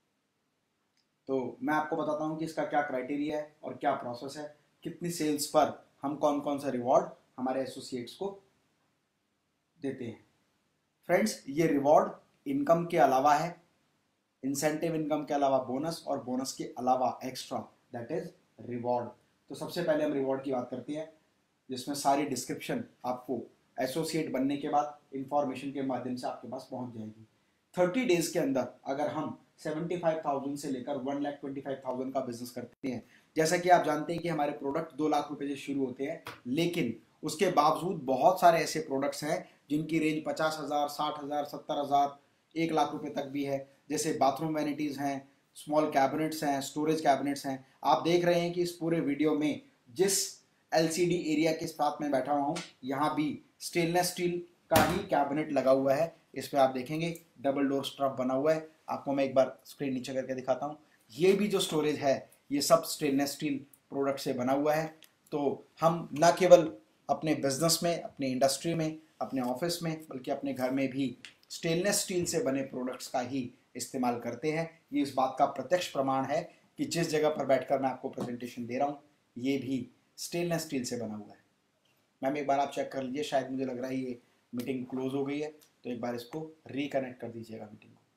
तो मैं आपको बताता हूँ कि इसका क्या क्राइटेरिया है और क्या प्रोसेस है, कितनी सेल्स पर हम कौन कौन सा रिवॉर्ड हमारे एसोसिएट्स को देते हैं। फ्रेंड्स, ये रिवॉर्ड इनकम के अलावा है, इंसेंटिव इनकम के अलावा बोनस, और बोनस के अलावा एक्स्ट्रा, दैट इज रिवॉर्ड। तो सबसे पहले हम रिवॉर्ड की बात करते हैं, जिसमें सारी डिस्क्रिप्शन आपको एसोसिएट बनने के बाद इंफॉर्मेशन के माध्यम से आपके पास पहुंच जाएगी। थर्टी डेज के अंदर अगर हम सेवेंटी फाइव थाउजेंड से लेकर one lakh twenty five thousand का बिजनेस करते हैं, जैसा कि आप जानते हैं कि हमारे प्रोडक्ट दो लाख रुपए से शुरू होते हैं, लेकिन उसके बावजूद बहुत सारे ऐसे प्रोडक्ट्स हैं जिनकी रेंज पचास हजार, साठ हजार, सत्तर हजार, एक लाख रुपए तक भी है। जैसे बाथरूम वैनिटीज हैं, स्मॉल कैबिनेट्स हैं, स्टोरेज कैबिनेट्स हैं। आप देख रहे हैं कि इस पूरे वीडियो में जिस एलसीडी एरिया के साथ में बैठा हुआ हूँ, यहाँ भी स्टेनलेस स्टील का ही कैबिनेट लगा हुआ है। इस पे आप देखेंगे डबल डोर स्ट्रप बना हुआ है। आपको मैं एक बार स्क्रीन नीचे करके दिखाता हूँ। ये भी जो स्टोरेज है ये सब स्टेनलेस स्टील प्रोडक्ट से बना हुआ है। तो हम न केवल अपने बिजनेस में, अपने इंडस्ट्री में, अपने ऑफिस में, बल्कि अपने घर में भी स्टेनलेस स्टील से बने प्रोडक्ट्स का ही इस्तेमाल करते हैं। ये इस बात का प्रत्यक्ष प्रमाण है कि जिस जगह पर बैठकर मैं आपको प्रेजेंटेशन दे रहा हूँ ये भी स्टेनलेस स्टील से बना हुआ है। मैम एक बार आप चेक कर लीजिए, शायद मुझे लग रहा है ये मीटिंग क्लोज हो गई है, तो एक बार इसको रिकनेक्ट कर दीजिएगा मीटिंग को।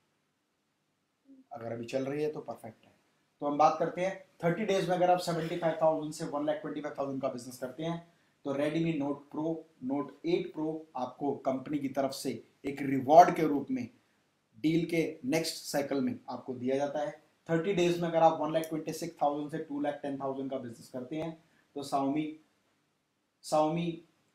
अगर अभी चल रही है तो परफेक्ट है। तो हम बात करते हैं थर्टी डेज में अगर आप सेवेंटी फाइव थाउजेंड से one lakh twenty five thousand का बिजनेस करते हैं तो Redmi Note Pro, Note eight Pro आपको कंपनी की तरफ से एक रिवॉर्ड के रूप में डील के नेक्स्ट साइकिल में आपको दिया जाता है। थर्टी डेज में अगर आप one lakh twenty six thousand से टू लाख टेन थाउजेंड का बिजनेस करते हैं तो Xiaomi Xiaomi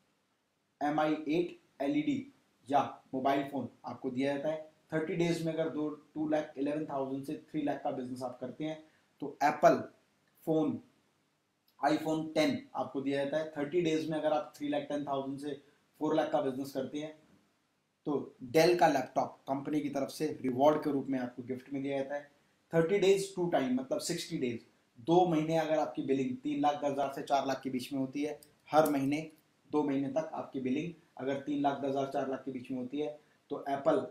M I eight L E D या मोबाइल फोन आपको दिया जाता है। थर्टी डेज में अगर दो टू लाख इलेवन थाउजेंड से थ्री लाख का बिजनेस आप करते हैं तो एप्पल फोन आईफोन टेन आपको दिया जाता है। थर्टी डेज में अगर आप थ्री लाख टेन थाउजेंड से फोर लाख का बिजनेस करते हैं तो डेल का लैपटॉप कंपनी की तरफ से रिवॉर्ड के रूप में आपको गिफ्ट में दिया जाता है। थर्टी डेज टू टाइम मतलब सिक्सटी डेज, दो महीने अगर आपकी बिलिंग तीन लाख दस हजार से चार लाख के बीच में होती है, हर महीने दो महीने तक आपकी बिलिंग अगर तीन लाख दस हजार चार लाख के बीच में होती है तो एप्पल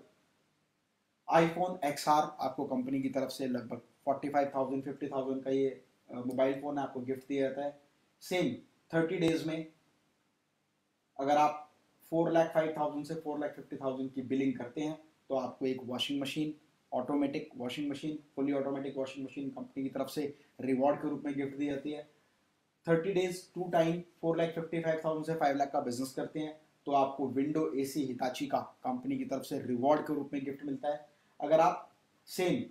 आईफोन एक्स आर आपको कंपनी की तरफ से लगभग forty five thousand fifty thousand का ये मोबाइल फोन आपको गिफ्ट दिया जाता है। सेम थर्टी डेज में अगर आप फोर लाख फाइव थाउजेंड से फोर लाख फिफ्टी थाउजेंड की बिलिंग करते हैं तो आपको एक washing machine, automatic washing machine, fully automatic washing machine company की तरफ से रिवॉर्ड के रूप में गिफ्ट दी जाती है। Thirty days two time four lakh fifty five thousand से फाइव लाख का बिजनेस करते हैं तो आपको विंडो एसी हिताची का कंपनी की तरफ से रिवॉर्ड के रूप में गिफ्ट मिलता है। अगर आप same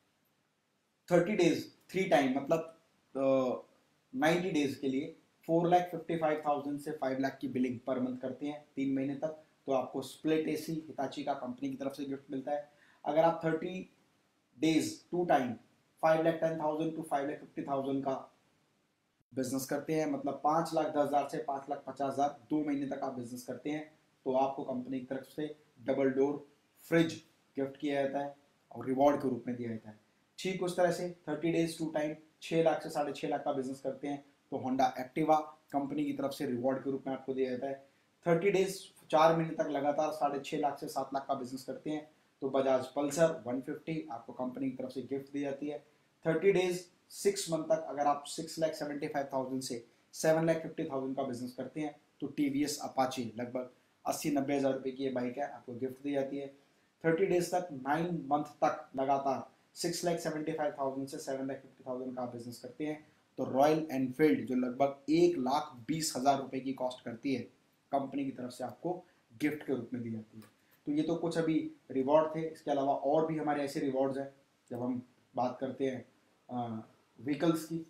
thirty days three time मतलब नाइन्टी uh, डेज के लिए four lakh fifty five thousand से फाइव लाख की बिलिंग पर मंथ करते हैं तीन महीने तक तो आपको स्प्लिट एसी हिताची का कंपनी की तरफ से गिफ्ट मिलता है। अगर आप thirty days two time five lakh ten thousand to five lakh fifty thousand का बिजनेस करते हैं मतलब पाँच लाख दस हजार से पाँच लाख पचास हजार दो महीने तक आप बिजनेस करते हैं तो आपको कंपनी की तरफ से डबल डोर फ्रिज गिफ्ट किया जाता है और रिवॉर्ड के रूप में दिया जाता है। ठीक उस तरह से थर्टी डेज टू टाइम छः लाख से साढ़े छः लाख का बिजनेस करते हैं तो होंडा एक्टिवा कंपनी की तरफ से रिवॉर्ड के रूप में आपको दिया जाता है। थर्टी डेज चार महीने तक लगातार साढ़े छः लाख से सात लाख का बिजनेस करते हैं तो बजाज पल्सर वन फिफ्टी आपको कंपनी की तरफ से गिफ्ट दी जाती है। थर्टी डेज सिक्स मंथ तक अगर आप six lakh seventy five thousand से सेवन लाख फिफ्टी थाउजेंड का बिजनेस करते हैं तो टीवीएस अपाची लगभग अस्सी नब्बे हज़ार रुपये की ये बाइक है आपको गिफ्ट दी जाती है। थर्टी डेज तक नाइन मंथ तक लगातार six lakh seventy five thousand से सेवन लाख फिफ्टी थाउजेंड का बिजनेस करते हैं तो रॉयल एनफील्ड जो लगभग एक लाख बीस हज़ार रुपये की कॉस्ट करती है कंपनी की तरफ से आपको गिफ्ट के रूप में दी जाती है। तो ये तो कुछ अभी रिवॉर्ड थे, इसके अलावा और भी हमारे ऐसे रिवॉर्ड्स हैं जब हम बात करते हैं व्हीकल्स की।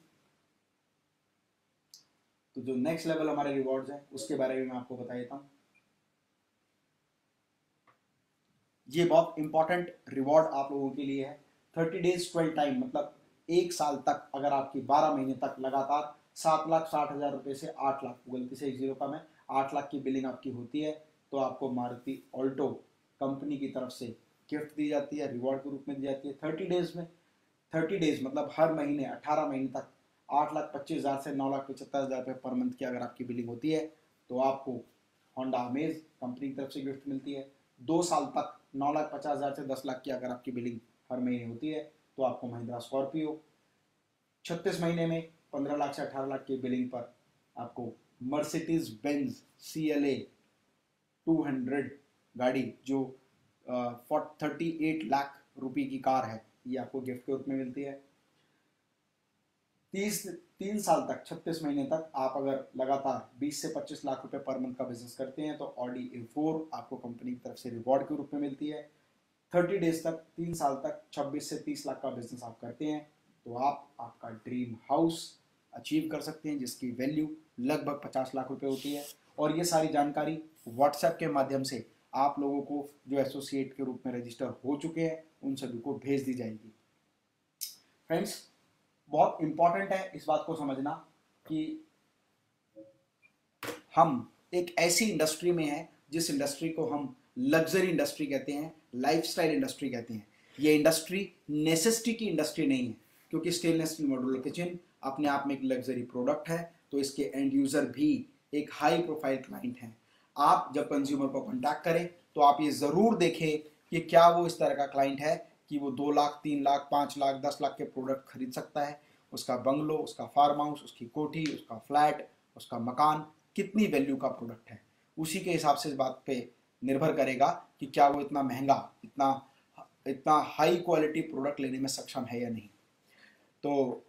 तो जो नेक्स्ट लेवल हमारे रिवॉर्ड्स हैं उसके बारे में मैं आपको बता देता हूँ। ये बहुत इंपॉर्टेंट रिवॉर्ड आप लोगों के लिए है। थर्टी डेज ट्वेल्व टाइम मतलब एक साल तक अगर आपकी बारह महीने तक लगातार सात लाख साठ हजार रुपये से आठ लाख गलती से एक जीरो का मैं आठ लाख की बिलिंग आपकी होती है तो आपको मारुति ऑल्टो कंपनी की तरफ से गिफ्ट दी जाती है, रिवॉर्ड के रूप में दी जाती है। थर्टी डेज में थर्टी डेज मतलब हर महीने अठारह महीने तक आठ लाख पच्चीस हज़ार से नौ लाख पचहत्तर हज़ार रुपये पर मंथ की अगर आपकी बिलिंग होती है तो आपको होंडा अमेज कंपनी की तरफ से गिफ्ट मिलती है। दो साल तक नौ लाख पचास हज़ार से दस लाख की अगर आपकी बिलिंग हर महीने होती है तो आपको महिंद्रा स्कॉर्पियो। छत्तीस महीने में पंद्रह लाख से अठारह लाख की बिलिंग पर आपको Mercedes Benz C L A two hundred गाड़ी जो थर्टी एट लाख रुपए की कार है ये आपको गिफ्ट के रूप में मिलती है। तीस तीन साल तक छत्तीस महीने तक आप अगर लगातार बीस से पच्चीस लाख रुपए पर मंथ का बिजनेस करते हैं तो ऑडी ए फोर आपको कंपनी की तरफ से रिवॉर्ड के रूप में मिलती है। थर्टी डेज तक तीन साल तक छब्बीस से तीस लाख का बिजनेस आप करते हैं तो आप आपका ड्रीम हाउस अचीव कर सकते हैं जिसकी वैल्यू लगभग पचास लाख रुपए होती है। और ये सारी जानकारी व्हाट्सएप के माध्यम से आप लोगों को जो एसोसिएट के रूप में रजिस्टर हो चुके हैं उन सभी को भेज दी जाएगी। फ्रेंड्स, बहुत इंपॉर्टेंट है इस बात को समझना कि हम एक ऐसी इंडस्ट्री में हैं जिस इंडस्ट्री को हम लग्जरी इंडस्ट्री कहते हैं, लाइफस्टाइल इंडस्ट्री कहते हैं। ये इंडस्ट्री नेसेसिटी की इंडस्ट्री नहीं है, क्योंकि स्टेनलेस स्टील मॉड्यूलर किचन अपने आप में एक लग्जरी प्रोडक्ट है, तो इसके एंड यूजर भी एक हाई प्रोफाइल क्लाइंट हैं। आप जब कंज्यूमर को कॉन्टैक्ट करें तो आप ये ज़रूर देखें कि क्या वो इस तरह का क्लाइंट है कि वो दो लाख तीन लाख पाँच लाख दस लाख के प्रोडक्ट खरीद सकता है। उसका बंगलो, उसका फार्म हाउस, उसकी कोठी, उसका फ्लैट, उसका मकान कितनी वैल्यू का प्रोडक्ट है। उसी के हिसाब से इस बात पे निर्भर करेगा कि क्या वो इतना महंगा, इतना इतना हाई क्वालिटी प्रोडक्ट लेने में सक्षम है या नहीं। तो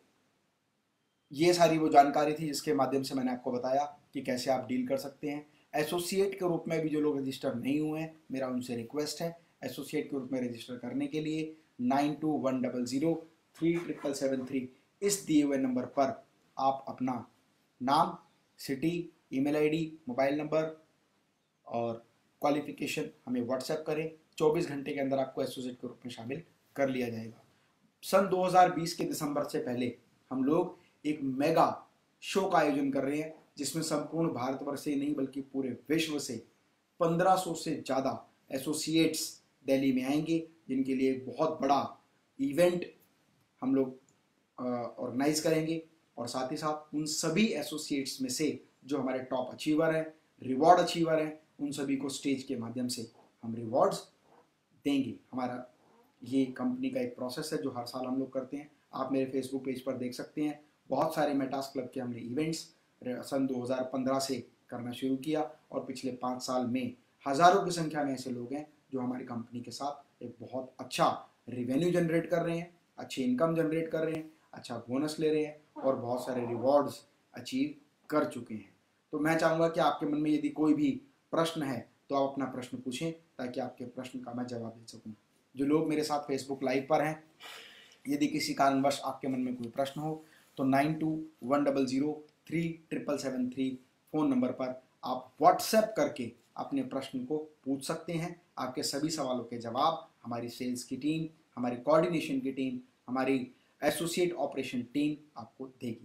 ये सारी वो जानकारी थी जिसके माध्यम से मैंने आपको बताया कि कैसे आप डील कर सकते हैं। एसोसिएट के रूप में भी जो लोग रजिस्टर नहीं हुए हैं, मेरा उनसे रिक्वेस्ट है एसोसिएट के रूप में रजिस्टर करने के लिए nine two one double zero three triple seven three इस दिए हुए नंबर पर आप अपना नाम, city, email ID, mobile number और क्वालिफिकेशन हमें व्हाट्सएप करें। चौबीस घंटे के अंदर आपको एसोसिएट के रूप में शामिल कर लिया जाएगा। सन दो हज़ार बीस के दिसंबर से पहले हम लोग एक मेगा शो का आयोजन कर रहे हैं, जिसमें संपूर्ण भारतवर्ष से नहीं बल्कि पूरे विश्व से पंद्रह सौ से ज़्यादा एसोसिएट्स दिल्ली में आएंगे, जिनके लिए एक बहुत बड़ा इवेंट हम लोग ऑर्गेनाइज करेंगे। और साथ ही साथ उन सभी एसोसिएट्स में से जो हमारे टॉप अचीवर हैं, रिवॉर्ड अचीवर हैं, उन सभी को स्टेज के माध्यम से हम रिवॉर्ड्स देंगे। हमारा ये कंपनी का एक प्रोसेस है जो हर साल हम लोग करते हैं। आप मेरे फेसबुक पेज पर देख सकते हैं, बहुत सारे मेटास क्लब के हमने इवेंट्स सन दो हज़ार पंद्रह से करना शुरू किया और पिछले पाँच साल में हज़ारों की संख्या में ऐसे लोग हैं जो हमारी कंपनी के साथ एक बहुत अच्छा रिवेन्यू जनरेट कर रहे हैं, अच्छी इनकम जनरेट कर रहे हैं, अच्छा बोनस ले रहे हैं और बहुत सारे रिवॉर्ड्स अचीव कर चुके हैं। तो मैं चाहूँगा कि आपके मन में यदि कोई भी प्रश्न है तो आप अपना प्रश्न पूछें, ताकि आपके प्रश्न का मैं जवाब दे सकूँ। जो लोग मेरे साथ फेसबुक लाइव पर हैं, यदि किसी कारणवश आपके मन में कोई प्रश्न हो तो nine two one double zero three triple seven three phone number पर आप व्हाट्सएप करके अपने प्रश्न को पूछ सकते हैं। आपके सभी सवालों के जवाब हमारी सेल्स की टीम, हमारी कोऑर्डिनेशन की टीम, हमारी एसोसिएट ऑपरेशन टीम आपको देगी।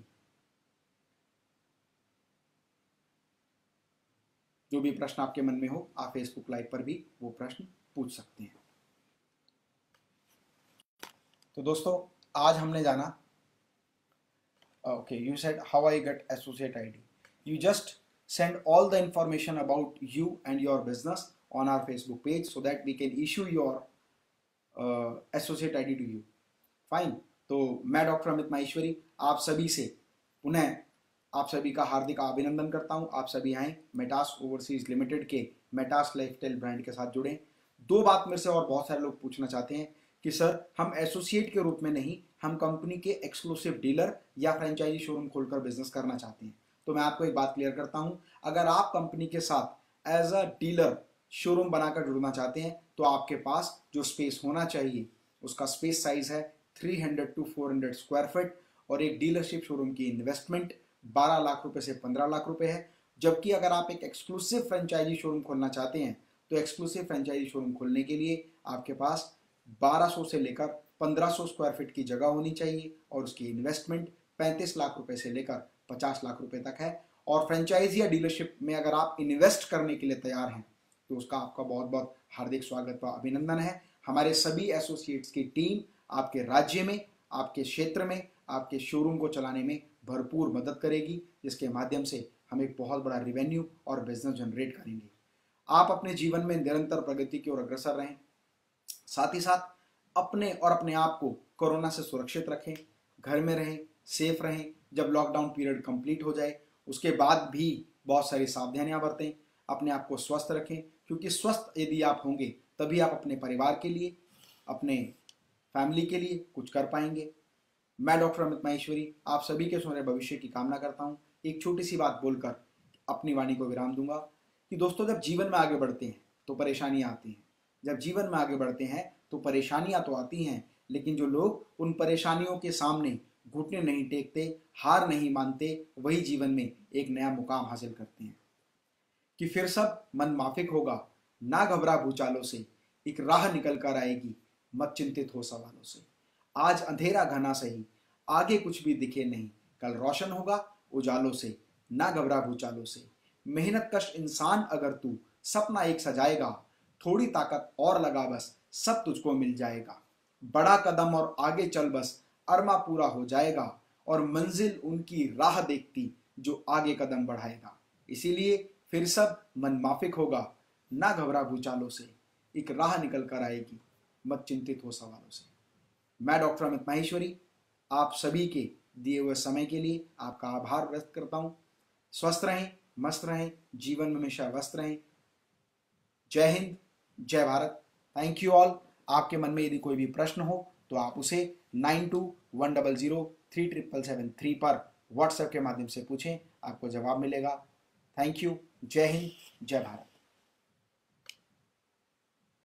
जो भी प्रश्न आपके मन में हो, आप फेसबुक लाइव पर भी वो प्रश्न पूछ सकते हैं। तो दोस्तों, आज हमने जाना, okay, you said how I get associate ID. You just send all the information about you and your business on our Facebook page so that we can issue your uh, associate I D to you. Fine. तो मैं doctor Amit Maheshwari आप सभी से पुनः आप सभी का हार्दिक अभिनंदन करता हूं। आप सभी आए मेटास ओवरसीज लिमिटेड के मेटास लाइफस्टाइल ब्रांड के साथ जुड़े। दो बात मेरे से और बहुत सारे लोग पूछना चाहते हैं कि सर, हम एसोसिएट के रूप में नहीं, हम कंपनी के एक्सक्लूसिव डीलर या फ्रेंचाइजी शोरूम खोलकर बिजनेस करना चाहते हैं। तो मैं आपको एक बात क्लियर करता हूं, अगर आप कंपनी के साथ एज अ डीलर शोरूम बनाकर जुड़ना चाहते हैं तो आपके पास जो स्पेस होना चाहिए उसका स्पेस साइज है तीन सौ टू चार सौ स्क्वायर फीट और एक डीलरशिप शोरूम की इन्वेस्टमेंट बारह लाख रुपए से पंद्रह लाख रुपए है। जबकि अगर आप एक एक्सक्लूसिव फ्रेंचाइजी शोरूम खोलना चाहते हैं तो एक्सक्लूसिव फ्रेंचाइजी शोरूम खोलने के लिए आपके पास बारह सौ से लेकर पंद्रह सौ स्क्वायर फीट की जगह होनी चाहिए और उसकी इन्वेस्टमेंट पैंतीस लाख रुपए से लेकर पचास लाख रुपए तक है। और फ्रेंचाइजी या डीलरशिप में अगर आप इन्वेस्ट करने के लिए तैयार हैं तो उसका आपका बहुत बहुत हार्दिक स्वागत व अभिनंदन है। हमारे सभी एसोसिएट्स की टीम आपके राज्य में, आपके क्षेत्र में, आपके शोरूम को चलाने में भरपूर मदद करेगी, जिसके माध्यम से हम एक बहुत बड़ा रिवेन्यू और बिजनेस जनरेट करेंगे। आप अपने जीवन में निरंतर प्रगति की ओर अग्रसर रहें, साथ ही साथ अपने और अपने आप को कोरोना से सुरक्षित रखें, घर में रहें, सेफ रहें। जब लॉकडाउन पीरियड कंप्लीट हो जाए उसके बाद भी बहुत सारी सावधानियां बरतें, अपने आप को स्वस्थ रखें, क्योंकि स्वस्थ यदि आप होंगे तभी आप अपने परिवार के लिए, अपने फैमिली के लिए कुछ कर पाएंगे। मैं डॉक्टर अमित माहेश्वरी आप सभी के सुनहरे भविष्य की कामना करता हूं। एक छोटी सी बात बोलकर अपनी वाणी को विराम दूंगा कि दोस्तों, जब जीवन में आगे बढ़ते हैं तो परेशानियां आती हैं। जब जीवन में आगे बढ़ते हैं तो परेशानियां तो आती हैं, लेकिन जो लोग उन परेशानियों के सामने घुटने नहीं टेकते, हार नहीं मानते, वही जीवन में एक नया मुकाम हासिल करते हैं। कि फिर सब मन माफिक होगा, ना घबरा भूचालों से, एक राह निकल कर आएगी, मत चिंतित हो सवालों से। आज अंधेरा घना सही, आगे कुछ भी दिखे नहीं, कल रोशन होगा उजालों से, ना घबरा भूचालों से। मेहनत कश इंसान अगर तू सपना एक सजाएगा, थोड़ी ताकत और लगा बस सब तुझको मिल जाएगा। बड़ा कदम और आगे चल बस अरमा पूरा हो जाएगा, और मंजिल उनकी राह देखती जो आगे कदम बढ़ाएगा। इसीलिए फिर सब मन माफिक होगा, ना घबरा भूचालों से, एक राह निकल कर आएगी, मत चिंतित हो सवालों से। मैं डॉक्टर अमित माहेश्वरी आप सभी के दिए हुए समय के लिए आपका आभार व्यक्त करता हूँ। स्वस्थ रहें, मस्त रहें, जीवन में हमेशा व्यस्त रहें। जय हिंद, जय भारत। Thank you all. आपके मन में यदि कोई भी प्रश्न हो तो आप उसे nine two one double zero three triple seven three पर व्हाट्सएप के माध्यम से पूछें, आपको जवाब मिलेगा। Thank you. जय हिंद, जय भारत।